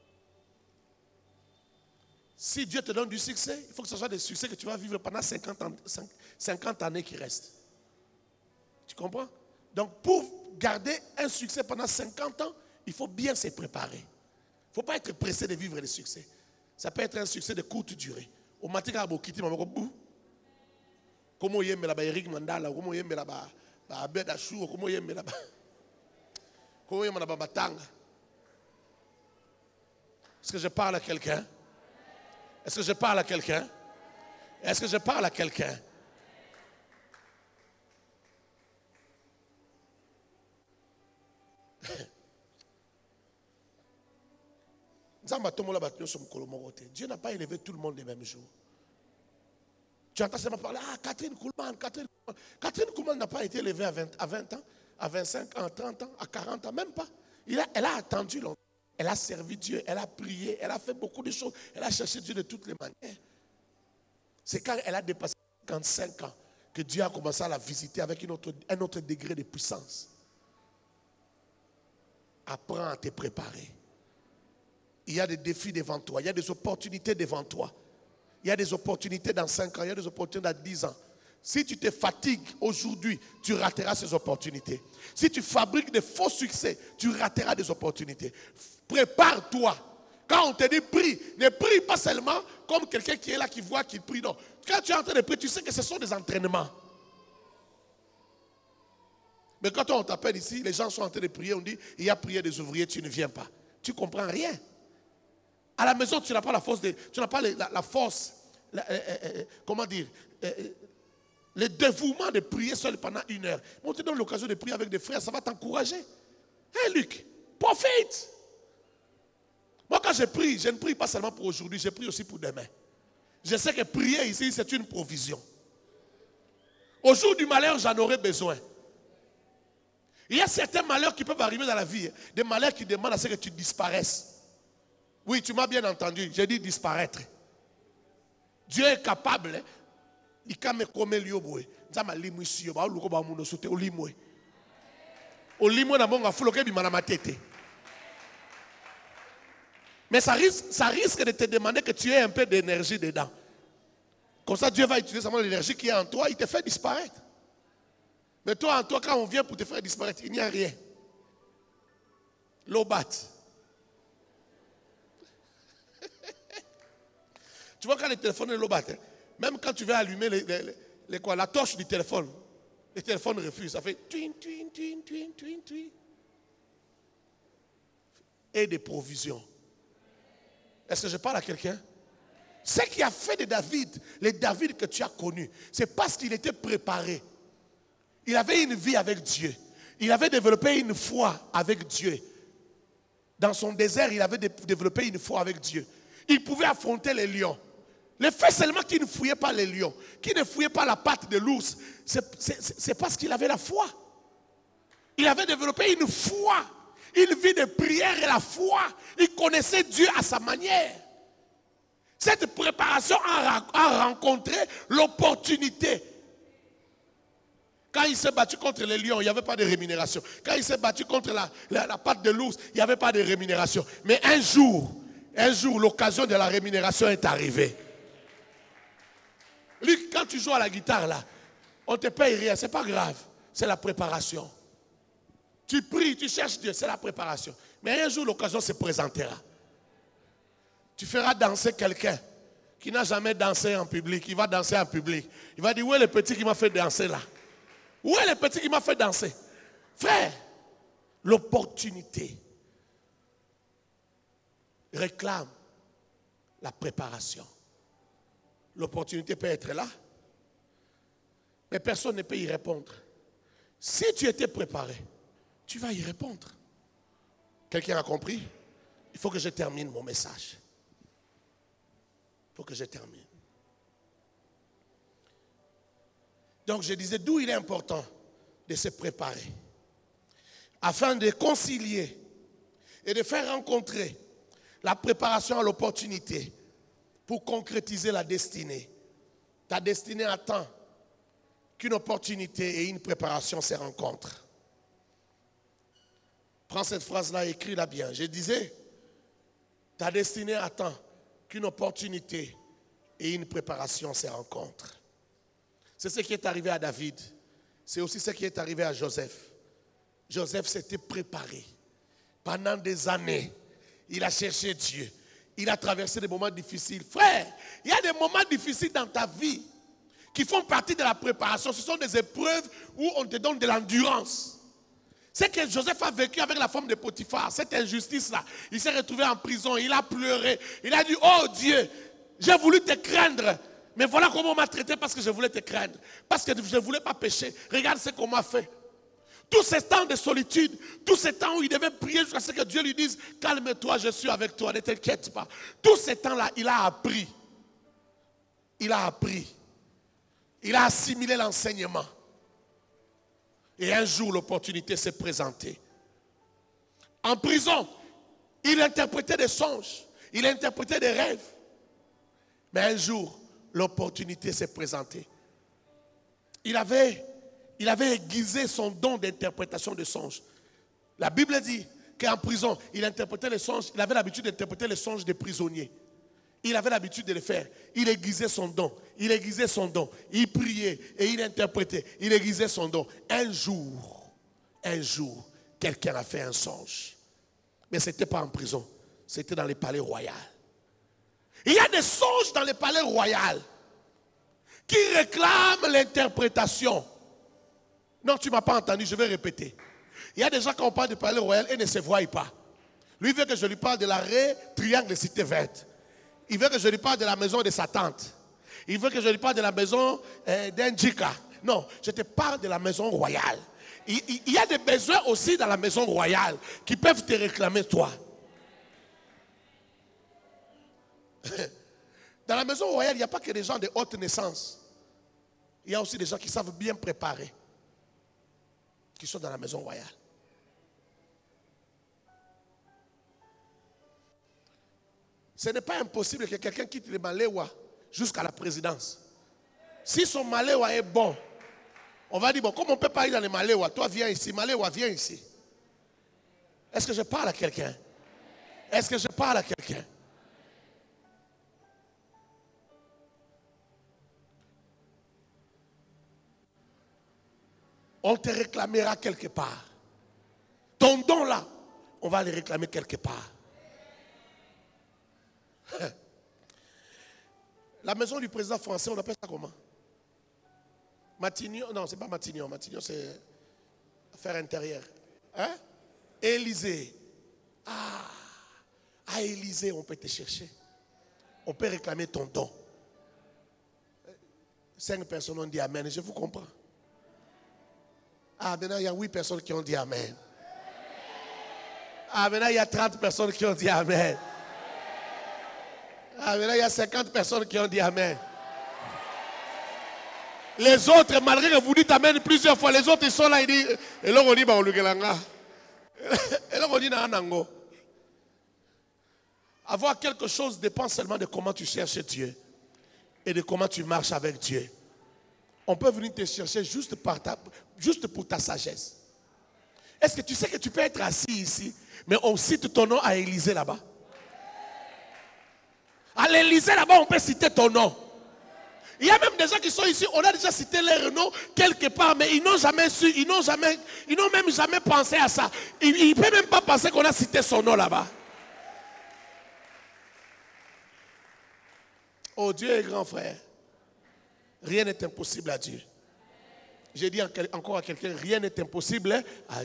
Si Dieu te donne du succès, il faut que ce soit des succès que tu vas vivre pendant 50 années qui restent. Tu comprends? Donc pour garder un succès pendant 50 ans, il faut bien se préparer. Il ne faut pas être pressé de vivre le succès. Ça peut être un succès de courte durée. Au matin, quand on quitte, on va comment il y a Eric Mandala, comment il y a Abed Achou, comment il y a comment il y a Batanga. Est-ce que je parle à quelqu'un? Est-ce que je parle à quelqu'un? Est-ce que je parle à quelqu'un? Dieu n'a pas élevé tout le monde les mêmes jours. Tu entends seulement parler, ah, Catherine Kuhlman. Catherine Kuhlman n'a pas été élevée à 20 ans, à 25 ans, à 30 ans, à 40 ans, même pas. Elle a attendu longtemps. Elle a servi Dieu, elle a prié, elle a fait beaucoup de choses. Elle a cherché Dieu de toutes les manières. C'est quand elle a dépassé 55 ans que Dieu a commencé à la visiter avec un autre degré de puissance. Apprends à te préparer. Il y a des défis devant toi, il y a des opportunités devant toi. Il y a des opportunités dans 5 ans, il y a des opportunités dans 10 ans. Si tu te fatigues aujourd'hui, tu rateras ces opportunités. Si tu fabriques de faux succès, tu rateras des opportunités. Prépare-toi. Quand on te dit prie, ne prie pas seulement comme quelqu'un qui est là, qui voit, qui prie. Non. Quand tu es en train de prier, tu sais que ce sont des entraînements. Mais quand on t'appelle ici, les gens sont en train de prier, on dit, il y a prié des ouvriers, tu ne viens pas. Tu ne comprends rien. À la maison, tu n'as pas la force, tu n'as pas la force, comment dire, le dévouement de prier seul pendant 1 heure. Mais on te donne l'occasion de prier avec des frères, ça va t'encourager. Hé Luc, profite. Moi quand je prie, je ne prie pas seulement pour aujourd'hui, je prie aussi pour demain. Je sais que prier ici, c'est une provision. Au jour du malheur, j'en aurai besoin. Il y a certains malheurs qui peuvent arriver dans la vie, des malheurs qui demandent à ce que tu disparaisses. Oui, tu m'as bien entendu, j'ai dit disparaître. Dieu est capable. Il peut me commettre l'ioboe. Nzama limu ici, ba uluko ba muno sote olimwe. Olimwe na monga fuloke bi mana matete. Mais ça risque de te demander que tu aies un peu d'énergie dedans. Comme ça, Dieu va utiliser seulement l'énergie qui est en toi, il te fait disparaître. Mais toi, en toi, quand on vient pour te faire disparaître, il n'y a rien. L'eau batte. Tu vois quand le téléphone est l'eau batte, même quand tu veux allumer la torche du téléphone, le téléphone refuse, ça fait twin, twin, twin, twin, twin, twin. Et des provisions. Est-ce que je parle à quelqu'un? Ce qui a fait de David, les David que tu as connus, c'est parce qu'il était préparé. Il avait une vie avec Dieu. Il avait développé une foi avec Dieu. Dans son désert, il avait développé une foi avec Dieu. Il pouvait affronter les lions. Le fait seulement qu'il ne fouillait pas les lions, qu'il ne fouillait pas la patte de l'ours, c'est parce qu'il avait la foi. Il avait développé une foi, une vie de prière et la foi. Il connaissait Dieu à sa manière. Cette préparation a rencontré l'opportunité. Quand il s'est battu contre les lions, il n'y avait pas de rémunération. Quand il s'est battu contre la patte de l'ours, il n'y avait pas de rémunération. Mais un jour, l'occasion de la rémunération est arrivée. Lui, quand tu joues à la guitare, là, on ne te paye rien, ce n'est pas grave. C'est la préparation. Tu pries, tu cherches Dieu, c'est la préparation. Mais un jour, l'occasion se présentera. Tu feras danser quelqu'un qui n'a jamais dansé en public. Il va danser en public. Il va dire, où est le petit qui m'a fait danser là? Où est le petit qui m'a fait danser? Frère, l'opportunité réclame la préparation. L'opportunité peut être là, mais personne ne peut y répondre. Si tu étais préparé, tu vas y répondre. Quelqu'un a compris? Il faut que je termine mon message. Il faut que je termine. Donc je disais d'où il est important de se préparer afin de concilier et de faire rencontrer la préparation à l'opportunité pour concrétiser la destinée. Ta destinée attend qu'une opportunité et une préparation se rencontrent. Prends cette phrase-là et écris-la bien. Je disais, ta destinée attend qu'une opportunité et une préparation se rencontrent. C'est ce qui est arrivé à David. C'est aussi ce qui est arrivé à Joseph. Joseph s'était préparé. Pendant des années, il a cherché Dieu. Il a traversé des moments difficiles. Frère, il y a des moments difficiles dans ta vie qui font partie de la préparation. Ce sont des épreuves où on te donne de l'endurance. C'est que Joseph a vécu avec la femme de Potiphar, cette injustice-là. Il s'est retrouvé en prison, il a pleuré. Il a dit, oh Dieu, j'ai voulu te craindre. Mais voilà comment on m'a traité parce que je voulais te craindre. Parce que je ne voulais pas pécher. Regarde ce qu'on m'a fait. Tous ces temps de solitude, tous ces temps où il devait prier jusqu'à ce que Dieu lui dise, calme-toi, je suis avec toi, ne t'inquiète pas. Tous ces temps-là, il a appris. Il a appris. Il a assimilé l'enseignement. Et un jour, l'opportunité s'est présentée. En prison, il interprétait des songes. Il interprétait des rêves. Mais un jour, l'opportunité s'est présentée. Il avait aiguisé son don d'interprétation de songes. La Bible dit qu'en prison, il interprétait les songes. Il avait l'habitude d'interpréter les songes des prisonniers. Il avait l'habitude de le faire. Il aiguisait son don. Il aiguisait son don. Il priait et il interprétait. Il aiguisait son don. Un jour, quelqu'un a fait un songe. Mais ce n'était pas en prison. C'était dans les palais royaux. Il y a des songes dans les palais royaux qui réclament l'interprétation. Non, tu ne m'as pas entendu, je vais répéter. Il y a des gens qui ont parlé du palais royal et ne se voient pas. Lui veut que je lui parle de l'arrêt triangle de Cité Verte. Il veut que je lui parle de la maison de sa tante. Il veut que je lui parle de la maison d'Indjika. Non, je te parle de la maison royale. Il y a des besoins aussi dans la maison royale qui peuvent te réclamer toi. Dans la maison royale, il n'y a pas que des gens de haute naissance. Il y a aussi des gens qui savent bien préparer, qui sont dans la maison royale. Ce n'est pas impossible que quelqu'un quitte le Maléwa jusqu'à la présidence. Si son Maléwa est bon, on va dire, bon, comme on ne peut pas aller dans le Maléwa, toi viens ici, Maléwa viens ici. Est-ce que je parle à quelqu'un? Est-ce que je parle à quelqu'un? On te réclamera quelque part. Ton don là, on va le réclamer quelque part. La maison du président français, on appelle ça comment? Matignon? Non, c'est pas Matignon. Matignon, c'est affaire intérieure. Hein? Élysée. Ah, À Élysée, on peut te chercher. On peut réclamer ton don. 5 personnes ont dit Amen. Je vous comprends. Ah, maintenant, il y a 8 personnes qui ont dit Amen. Ah, maintenant, il y a 30 personnes qui ont dit Amen. Ah, maintenant, il y a 50 personnes qui ont dit Amen. Les autres, malgré que vous dites Amen plusieurs fois, les autres, ils sont là, ils disent, et là, on dit, bah, on et là, on dit, nango. Avoir quelque chose dépend seulement de comment tu cherches Dieu et de comment tu marches avec Dieu. On peut venir te chercher juste pour ta sagesse. Est-ce que tu sais que tu peux être assis ici, mais on cite ton nom à Élysée là-bas? À l'Élysée là-bas, on peut citer ton nom. Il y a même des gens qui sont ici, on a déjà cité leur nom quelque part, mais ils n'ont jamais su, ils n'ont même jamais pensé à ça. Ils ne peuvent même pas penser qu'on a cité son nom là-bas. Oh, Dieu est grand, frère. Rien n'est impossible à Dieu. J'ai dit encore à quelqu'un, rien n'est impossible à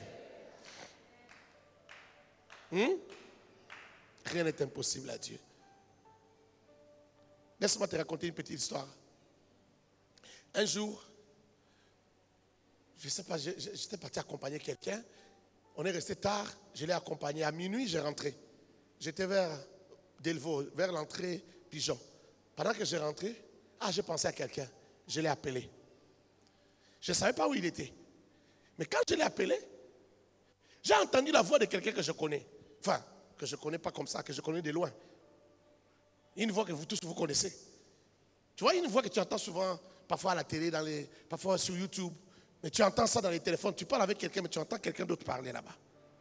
Dieu. Rien n'est impossible à Dieu. Laisse-moi te raconter une petite histoire. Un jour, je ne sais pas, j'étais parti accompagner quelqu'un. On est resté tard, je l'ai accompagné. À minuit, j'ai rentré. J'étais vers Delvaux, vers l'entrée Pigeon. Pendant que j'ai rentré, j'ai pensé à quelqu'un. Je l'ai appelé. Je ne savais pas où il était. Mais quand je l'ai appelé, j'ai entendu la voix de quelqu'un que je connais. Enfin, que je ne connais pas comme ça, que je connais de loin. Une voix que vous tous vous connaissez. Tu vois, une voix que tu entends souvent, parfois à la télé, parfois sur YouTube. Mais tu entends ça dans les téléphones. Tu parles avec quelqu'un, mais tu entends quelqu'un d'autre parler là-bas.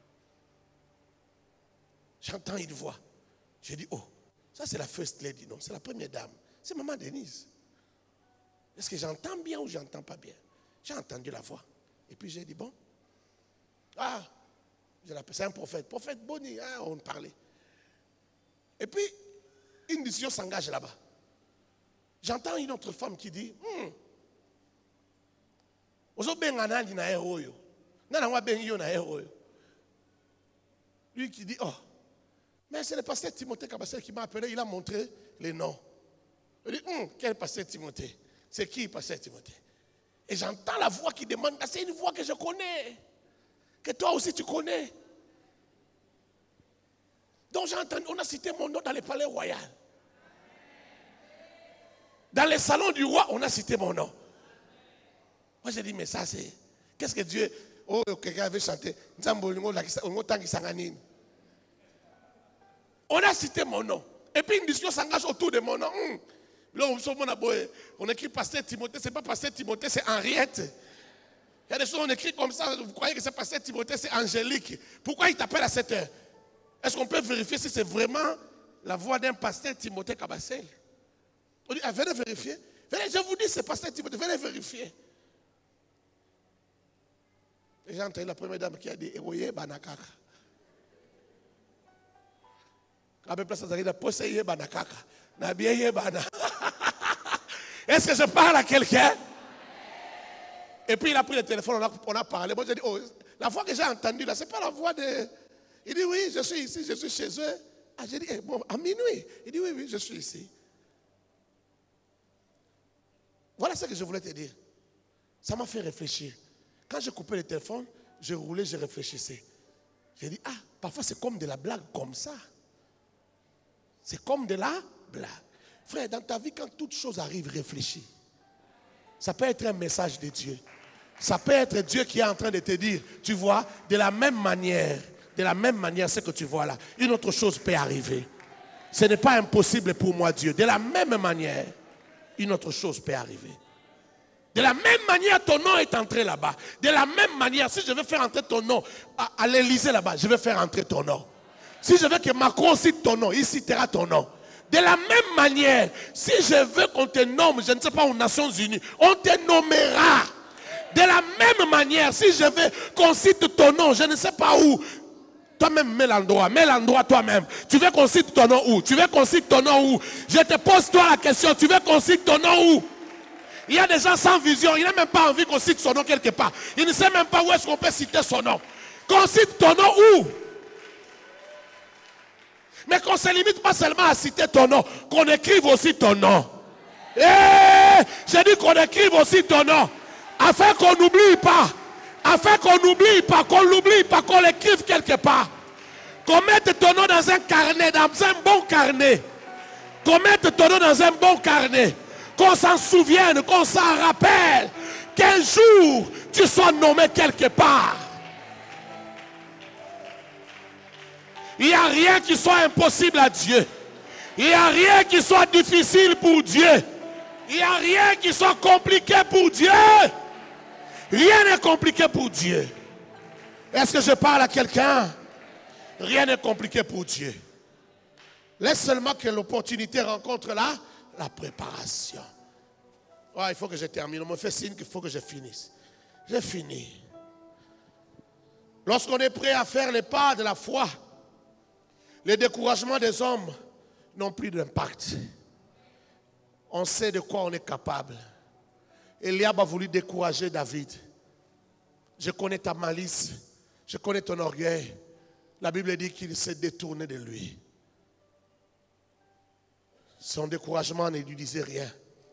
J'entends une voix. J'ai dit, oh, ça c'est la first lady, non, c'est la première dame. C'est maman Denise. Est-ce que j'entends bien ou j'entends pas bien? J'ai entendu la voix. Et puis j'ai dit, bon. Je l'appelle, c'est un prophète. Prophète Boni, on parlait. Et puis, une discussion s'engage là-bas. J'entends une autre femme qui dit, lui qui dit, oh, mais c'est le pasteur Timothée Kabassel qui m'a appelé, il a montré les noms. Il dit, quel pasteur Timothée? C'est qui pasteur Timothée? Et j'entends la voix qui demande, c'est une voix que je connais, que toi aussi tu connais. Donc j'ai entendu, on a cité mon nom dans le palais royal. Dans les salons du roi, on a cité mon nom. Moi j'ai dit, mais ça c'est, qu'est-ce que Dieu, oh, quelqu'un avait chanté, on a cité mon nom. Et puis une discussion s'engage autour de mon nom. Là, on écrit pasteur Timothée, c'est pas pasteur Timothée, c'est Henriette. Il y a des choses, on écrit comme ça, vous croyez que c'est pasteur Timothée, c'est Angélique. Pourquoi il t'appelle à cette heure? Est-ce qu'on peut vérifier si c'est vraiment la voix d'un pasteur Timothée Kabassel? On dit, venez vérifier. Venez, je vous dis, c'est pasteur Timothée, venez vérifier. Et j'ai entendu la première dame qui a dit, Ewoye Banakaka. Est-ce que je parle à quelqu'un? Et puis il a pris le téléphone, on a parlé. Moi j'ai dit, oh, la voix que j'ai entendue là, c'est pas la voix de... Il dit, oui, je suis ici, je suis chez eux. J'ai dit, bon, à minuit. Il dit, oui, je suis ici. Voilà ce que je voulais te dire. Ça m'a fait réfléchir. Quand j'ai coupé le téléphone, je roulais, je réfléchissais. J'ai dit, parfois c'est comme de la blague comme ça. C'est comme de la blague. Frère, dans ta vie, quand toute chose arrive, réfléchis. Ça peut être un message de Dieu. Ça peut être Dieu qui est en train de te dire, tu vois, de la même manière, ce que tu vois là, une autre chose peut arriver. Ce n'est pas impossible pour moi, Dieu. De la même manière, une autre chose peut arriver. De la même manière, ton nom est entré là-bas. De la même manière, si je veux faire entrer ton nom à l'Élysée là-bas, je vais faire entrer ton nom. Si je veux que Macron cite ton nom, il citera ton nom. De la même manière, si je veux qu'on te nomme, je ne sais pas, aux Nations Unies, on te nommera. De la même manière, si je veux qu'on cite ton nom, je ne sais pas où, toi-même mets l'endroit toi-même. Tu veux qu'on cite ton nom où? Tu veux qu'on cite ton nom où? Je te pose toi la question, tu veux qu'on cite ton nom où? Il y a des gens sans vision, il n'a même pas envie qu'on cite son nom quelque part. Il ne sait même pas où est-ce qu'on peut citer son nom. Qu'on cite ton nom où? Mais qu'on ne se limite pas seulement à citer ton nom, qu'on écrive aussi ton nom. J'ai dit qu'on écrive aussi ton nom, afin qu'on n'oublie pas, qu'on l'oublie pas, qu'on l'écrive quelque part. Qu'on mette ton nom dans un carnet, dans un bon carnet. Qu'on mette ton nom dans un bon carnet. Qu'on s'en souvienne, qu'on s'en rappelle. Qu'un jour, tu sois nommé quelque part. Il n'y a rien qui soit impossible à Dieu. Il n'y a rien qui soit difficile pour Dieu. Il n'y a rien qui soit compliqué pour Dieu. Rien n'est compliqué pour Dieu. Est-ce que je parle à quelqu'un? Rien n'est compliqué pour Dieu. Laisse seulement que l'opportunité rencontre la préparation. Oh, il faut que je termine. On me fait signe qu'il faut que je finisse. J'ai fini. Lorsqu'on est prêt à faire les pas de la foi, les découragements des hommes n'ont plus d'impact. On sait de quoi on est capable. Eliab a voulu décourager David. Je connais ta malice, je connais ton orgueil. La Bible dit qu'il s'est détourné de lui. Son découragement ne lui disait rien.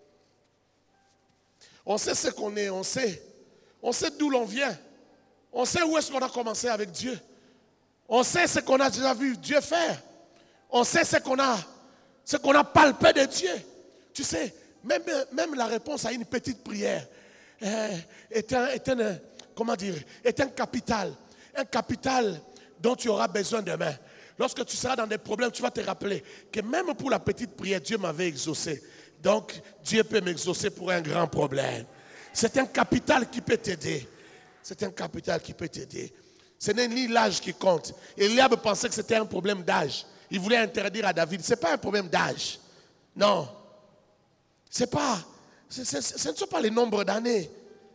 On sait ce qu'on est, on sait d'où l'on vient. On sait où est-ce qu'on a commencé avec Dieu. On sait ce qu'on a déjà vu Dieu faire. On sait ce qu'on a palpé de Dieu. Tu sais, même la réponse à une petite prière est un capital. Un capital dont tu auras besoin demain. Lorsque tu seras dans des problèmes, tu vas te rappeler que même pour la petite prière, Dieu m'avait exaucé. Donc, Dieu peut m'exaucer pour un grand problème. C'est un capital qui peut t'aider. C'est un capital qui peut t'aider. Ce n'est ni l'âge qui compte. Eliab pensait que c'était un problème d'âge. Il voulait interdire à David. Ce n'est pas un problème d'âge. Non. Ce ne sont pas les nombres d'années.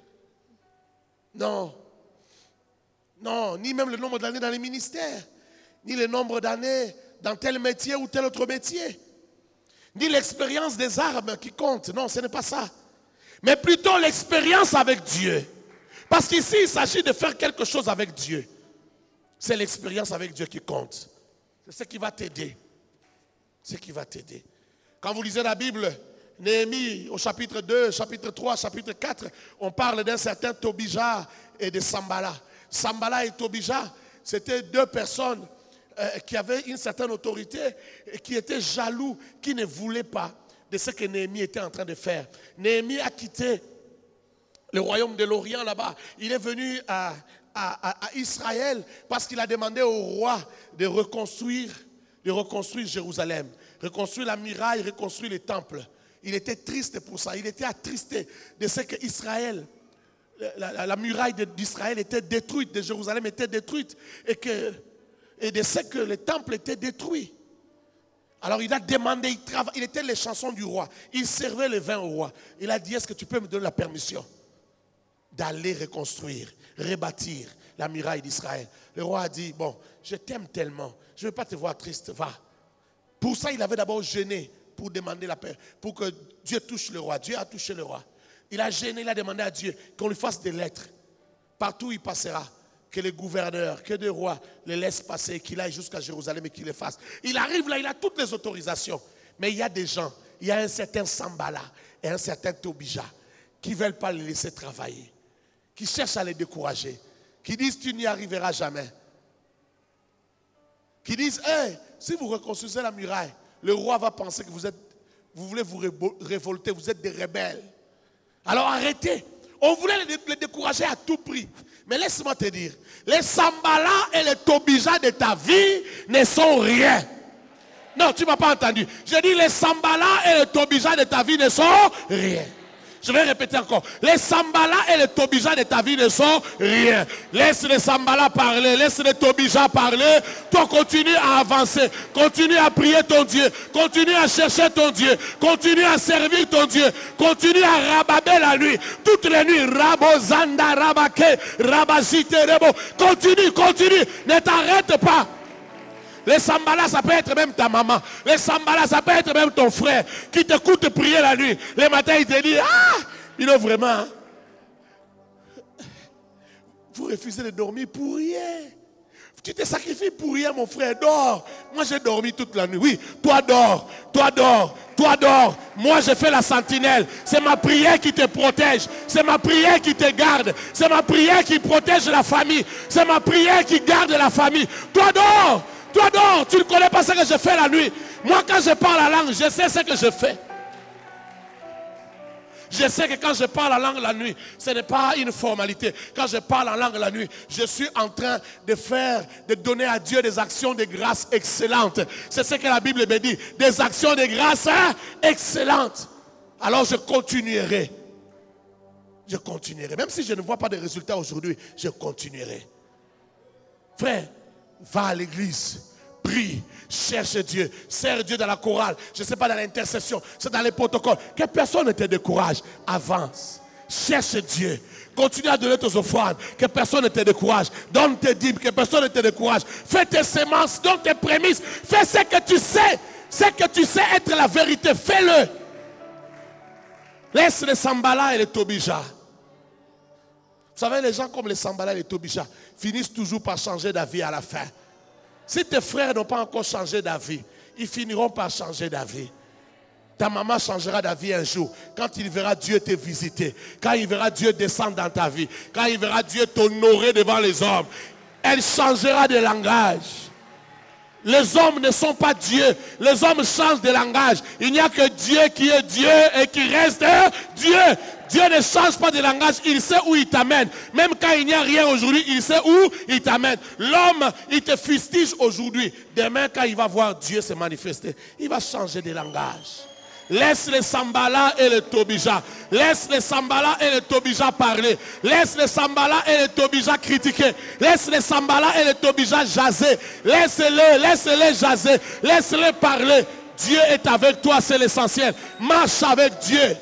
Non. Non, ni même le nombre d'années dans les ministères. Ni le nombre d'années dans tel métier ou tel autre métier. Ni l'expérience des armes qui compte. Non, ce n'est pas ça. Mais plutôt l'expérience avec Dieu. Parce qu'ici, il s'agit de faire quelque chose avec Dieu. C'est l'expérience avec Dieu qui compte. C'est ce qui va t'aider. C'est ce qui va t'aider. Quand vous lisez la Bible, Néhémie au chapitre 2, chapitre 3, chapitre 4, on parle d'un certain Tobija et de Sambala. Sambala et Tobija, c'était deux personnes qui avaient une certaine autorité et qui étaient jaloux, qui ne voulaient pas de ce que Néhémie était en train de faire. Néhémie a quitté le royaume de l'Orient là-bas. Il est venu à Israël parce qu'il a demandé au roi de reconstruire Jérusalem, reconstruire la muraille, reconstruire les temples. Il était triste pour ça. Il était attristé de ce que Israël, la muraille d'Israël était détruite, de Jérusalem était détruite et de ce que les temples étaient détruits. Alors il a demandé, il était les chansons du roi. Il servait le vin au roi. Il a dit, est-ce que tu peux me donner la permission d'aller reconstruire, rebâtir la muraille d'Israël? Le roi a dit, bon, je t'aime tellement, je ne veux pas te voir triste, va. Pour ça, il avait d'abord gêné pour demander la paix, pour que Dieu touche le roi. Dieu a touché le roi. Il a gêné, il a demandé à Dieu qu'on lui fasse des lettres. Partout où il passera, que les gouverneurs, que les rois les laissent passer, qu'il aille jusqu'à Jérusalem et qu'il les fasse. Il arrive là, il a toutes les autorisations. Mais il y a des gens, il y a un certain Sambala et un certain Tobija qui ne veulent pas les laisser travailler, qui cherchent à les décourager, qui disent tu n'y arriveras jamais. Qui disent, hey, si vous reconstruisez la muraille, le roi va penser que vous voulez vous révolter, vous êtes des rebelles. Alors arrêtez. On voulait les décourager à tout prix. Mais laisse-moi te dire, les Sambala et les Tobija de ta vie ne sont rien. Non, tu ne m'as pas entendu. Je dis les Sambala et les Tobija de ta vie ne sont rien. Je vais répéter encore. Les Sambala et les Tobija de ta vie ne sont rien. Laisse les Sambala parler, laisse les Tobija parler. Toi, continue à avancer. Continue à prier ton Dieu. Continue à chercher ton Dieu. Continue à servir ton Dieu. Continue à rababer la nuit. Toutes les nuits. Rabo, Zanda, Rabake, Rabazite, Rebo. Continue, continue. Ne t'arrête pas. Les Sambala, ça peut être même ta maman. Les Sambala, ça peut être même ton frère qui t'écoute prier la nuit. Le matin, il te dit, ah, il est vraiment. Hein? Vous refusez de dormir pour rien. Tu te sacrifies pour rien, mon frère. Dors. Moi, j'ai dormi toute la nuit. Oui, toi dors. Toi dors. Toi dors. Moi, je fais la sentinelle. C'est ma prière qui te protège. C'est ma prière qui te garde. C'est ma prière qui protège la famille. C'est ma prière qui garde la famille. Toi dors. Toi dors. Tu ne connais pas ce que je fais la nuit. Moi, quand je parle la langue, je sais ce que je fais. Je sais que quand je parle la langue la nuit, ce n'est pas une formalité. Quand je parle en langue la nuit, je suis en train de donner à Dieu des actions de grâce excellentes. C'est ce que la Bible me dit. Des actions de grâce excellentes. Alors je continuerai. Je continuerai. Même si je ne vois pas de résultats aujourd'hui, je continuerai. Frère, va à l'église. Prie, cherche Dieu, sers Dieu dans la chorale, je ne sais pas dans l'intercession, c'est dans les protocoles. Que personne ne te décourage, avance, cherche Dieu, continue à donner tes offrandes, que personne ne te décourage, donne tes dîmes, que personne ne te décourage, fais tes semences, donne tes prémices, fais ce que tu sais être la vérité, fais-le. Laisse les Sambala et les Tobija. Vous savez, les gens comme les Sambala et les Tobija finissent toujours par changer d'avis à la fin. Si tes frères n'ont pas encore changé d'avis, ils finiront par changer d'avis. Ta maman changera d'avis un jour. Quand il verra Dieu te visiter, quand il verra Dieu descendre dans ta vie, quand il verra Dieu t'honorer devant les hommes, elle changera de langage. Les hommes ne sont pas Dieu. Les hommes changent de langage. Il n'y a que Dieu qui est Dieu et qui reste Dieu. Dieu ne change pas de langage. Il sait où il t'amène. Même quand il n'y a rien aujourd'hui, il sait où il t'amène. L'homme, il te fustige aujourd'hui. Demain, quand il va voir Dieu se manifester, il va changer de langage. Laisse les Sambala et les Tobija. Laisse les Sambala et les Tobija parler. Laisse les Sambala et les Tobija critiquer. Laisse les Sambala et les Tobija jaser. Laisse-les jaser. Laisse-les parler. Dieu est avec toi, c'est l'essentiel. Marche avec Dieu.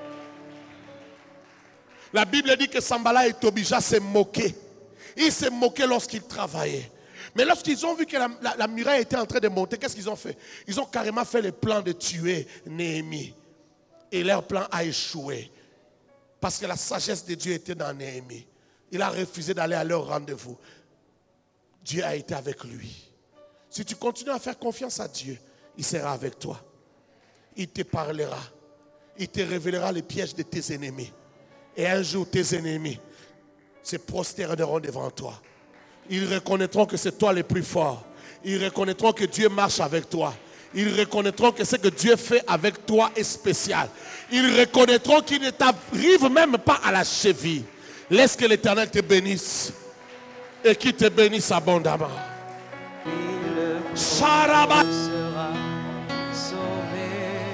La Bible dit que Sambala et Tobija s'est moqués. Ils s'est moqués lorsqu'ils travaillaient. Mais lorsqu'ils ont vu que la muraille était en train de monter, qu'est-ce qu'ils ont fait? Ils ont carrément fait le plan de tuer Néhémie. Et leur plan a échoué. Parce que la sagesse de Dieu était dans Néhémie. Il a refusé d'aller à leur rendez-vous. Dieu a été avec lui. Si tu continues à faire confiance à Dieu, il sera avec toi. Il te parlera. Il te révélera les pièges de tes ennemis. Et un jour, tes ennemis se prosterneront devant toi. Ils reconnaîtront que c'est toi le plus fort. Ils reconnaîtront que Dieu marche avec toi. Ils reconnaîtront que ce que Dieu fait avec toi est spécial. Ils reconnaîtront qu'il ne t'arrive même pas à la cheville. Laisse que l'Éternel te bénisse et qu'il te bénisse abondamment. Il sera sauvé.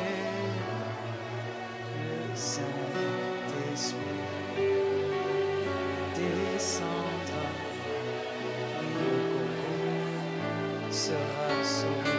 Le Saint-Esprit descendra. Sera sauvé.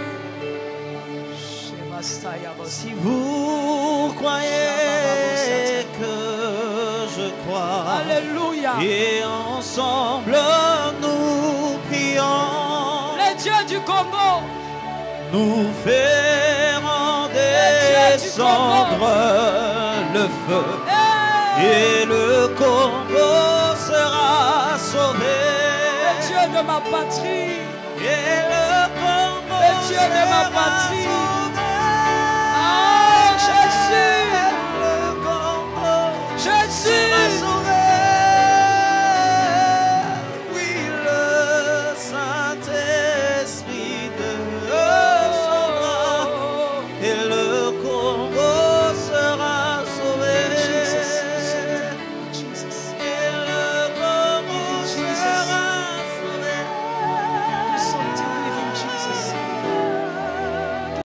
Si vous croyez que je crois, Alléluia. Et ensemble nous prions. Les dieux du Congo, Nous ferons descendre le feu. Et le Congo sera sauvé. les dieux de ma patrie, Et le Congo les dieux de ma sera patrie. sauvé.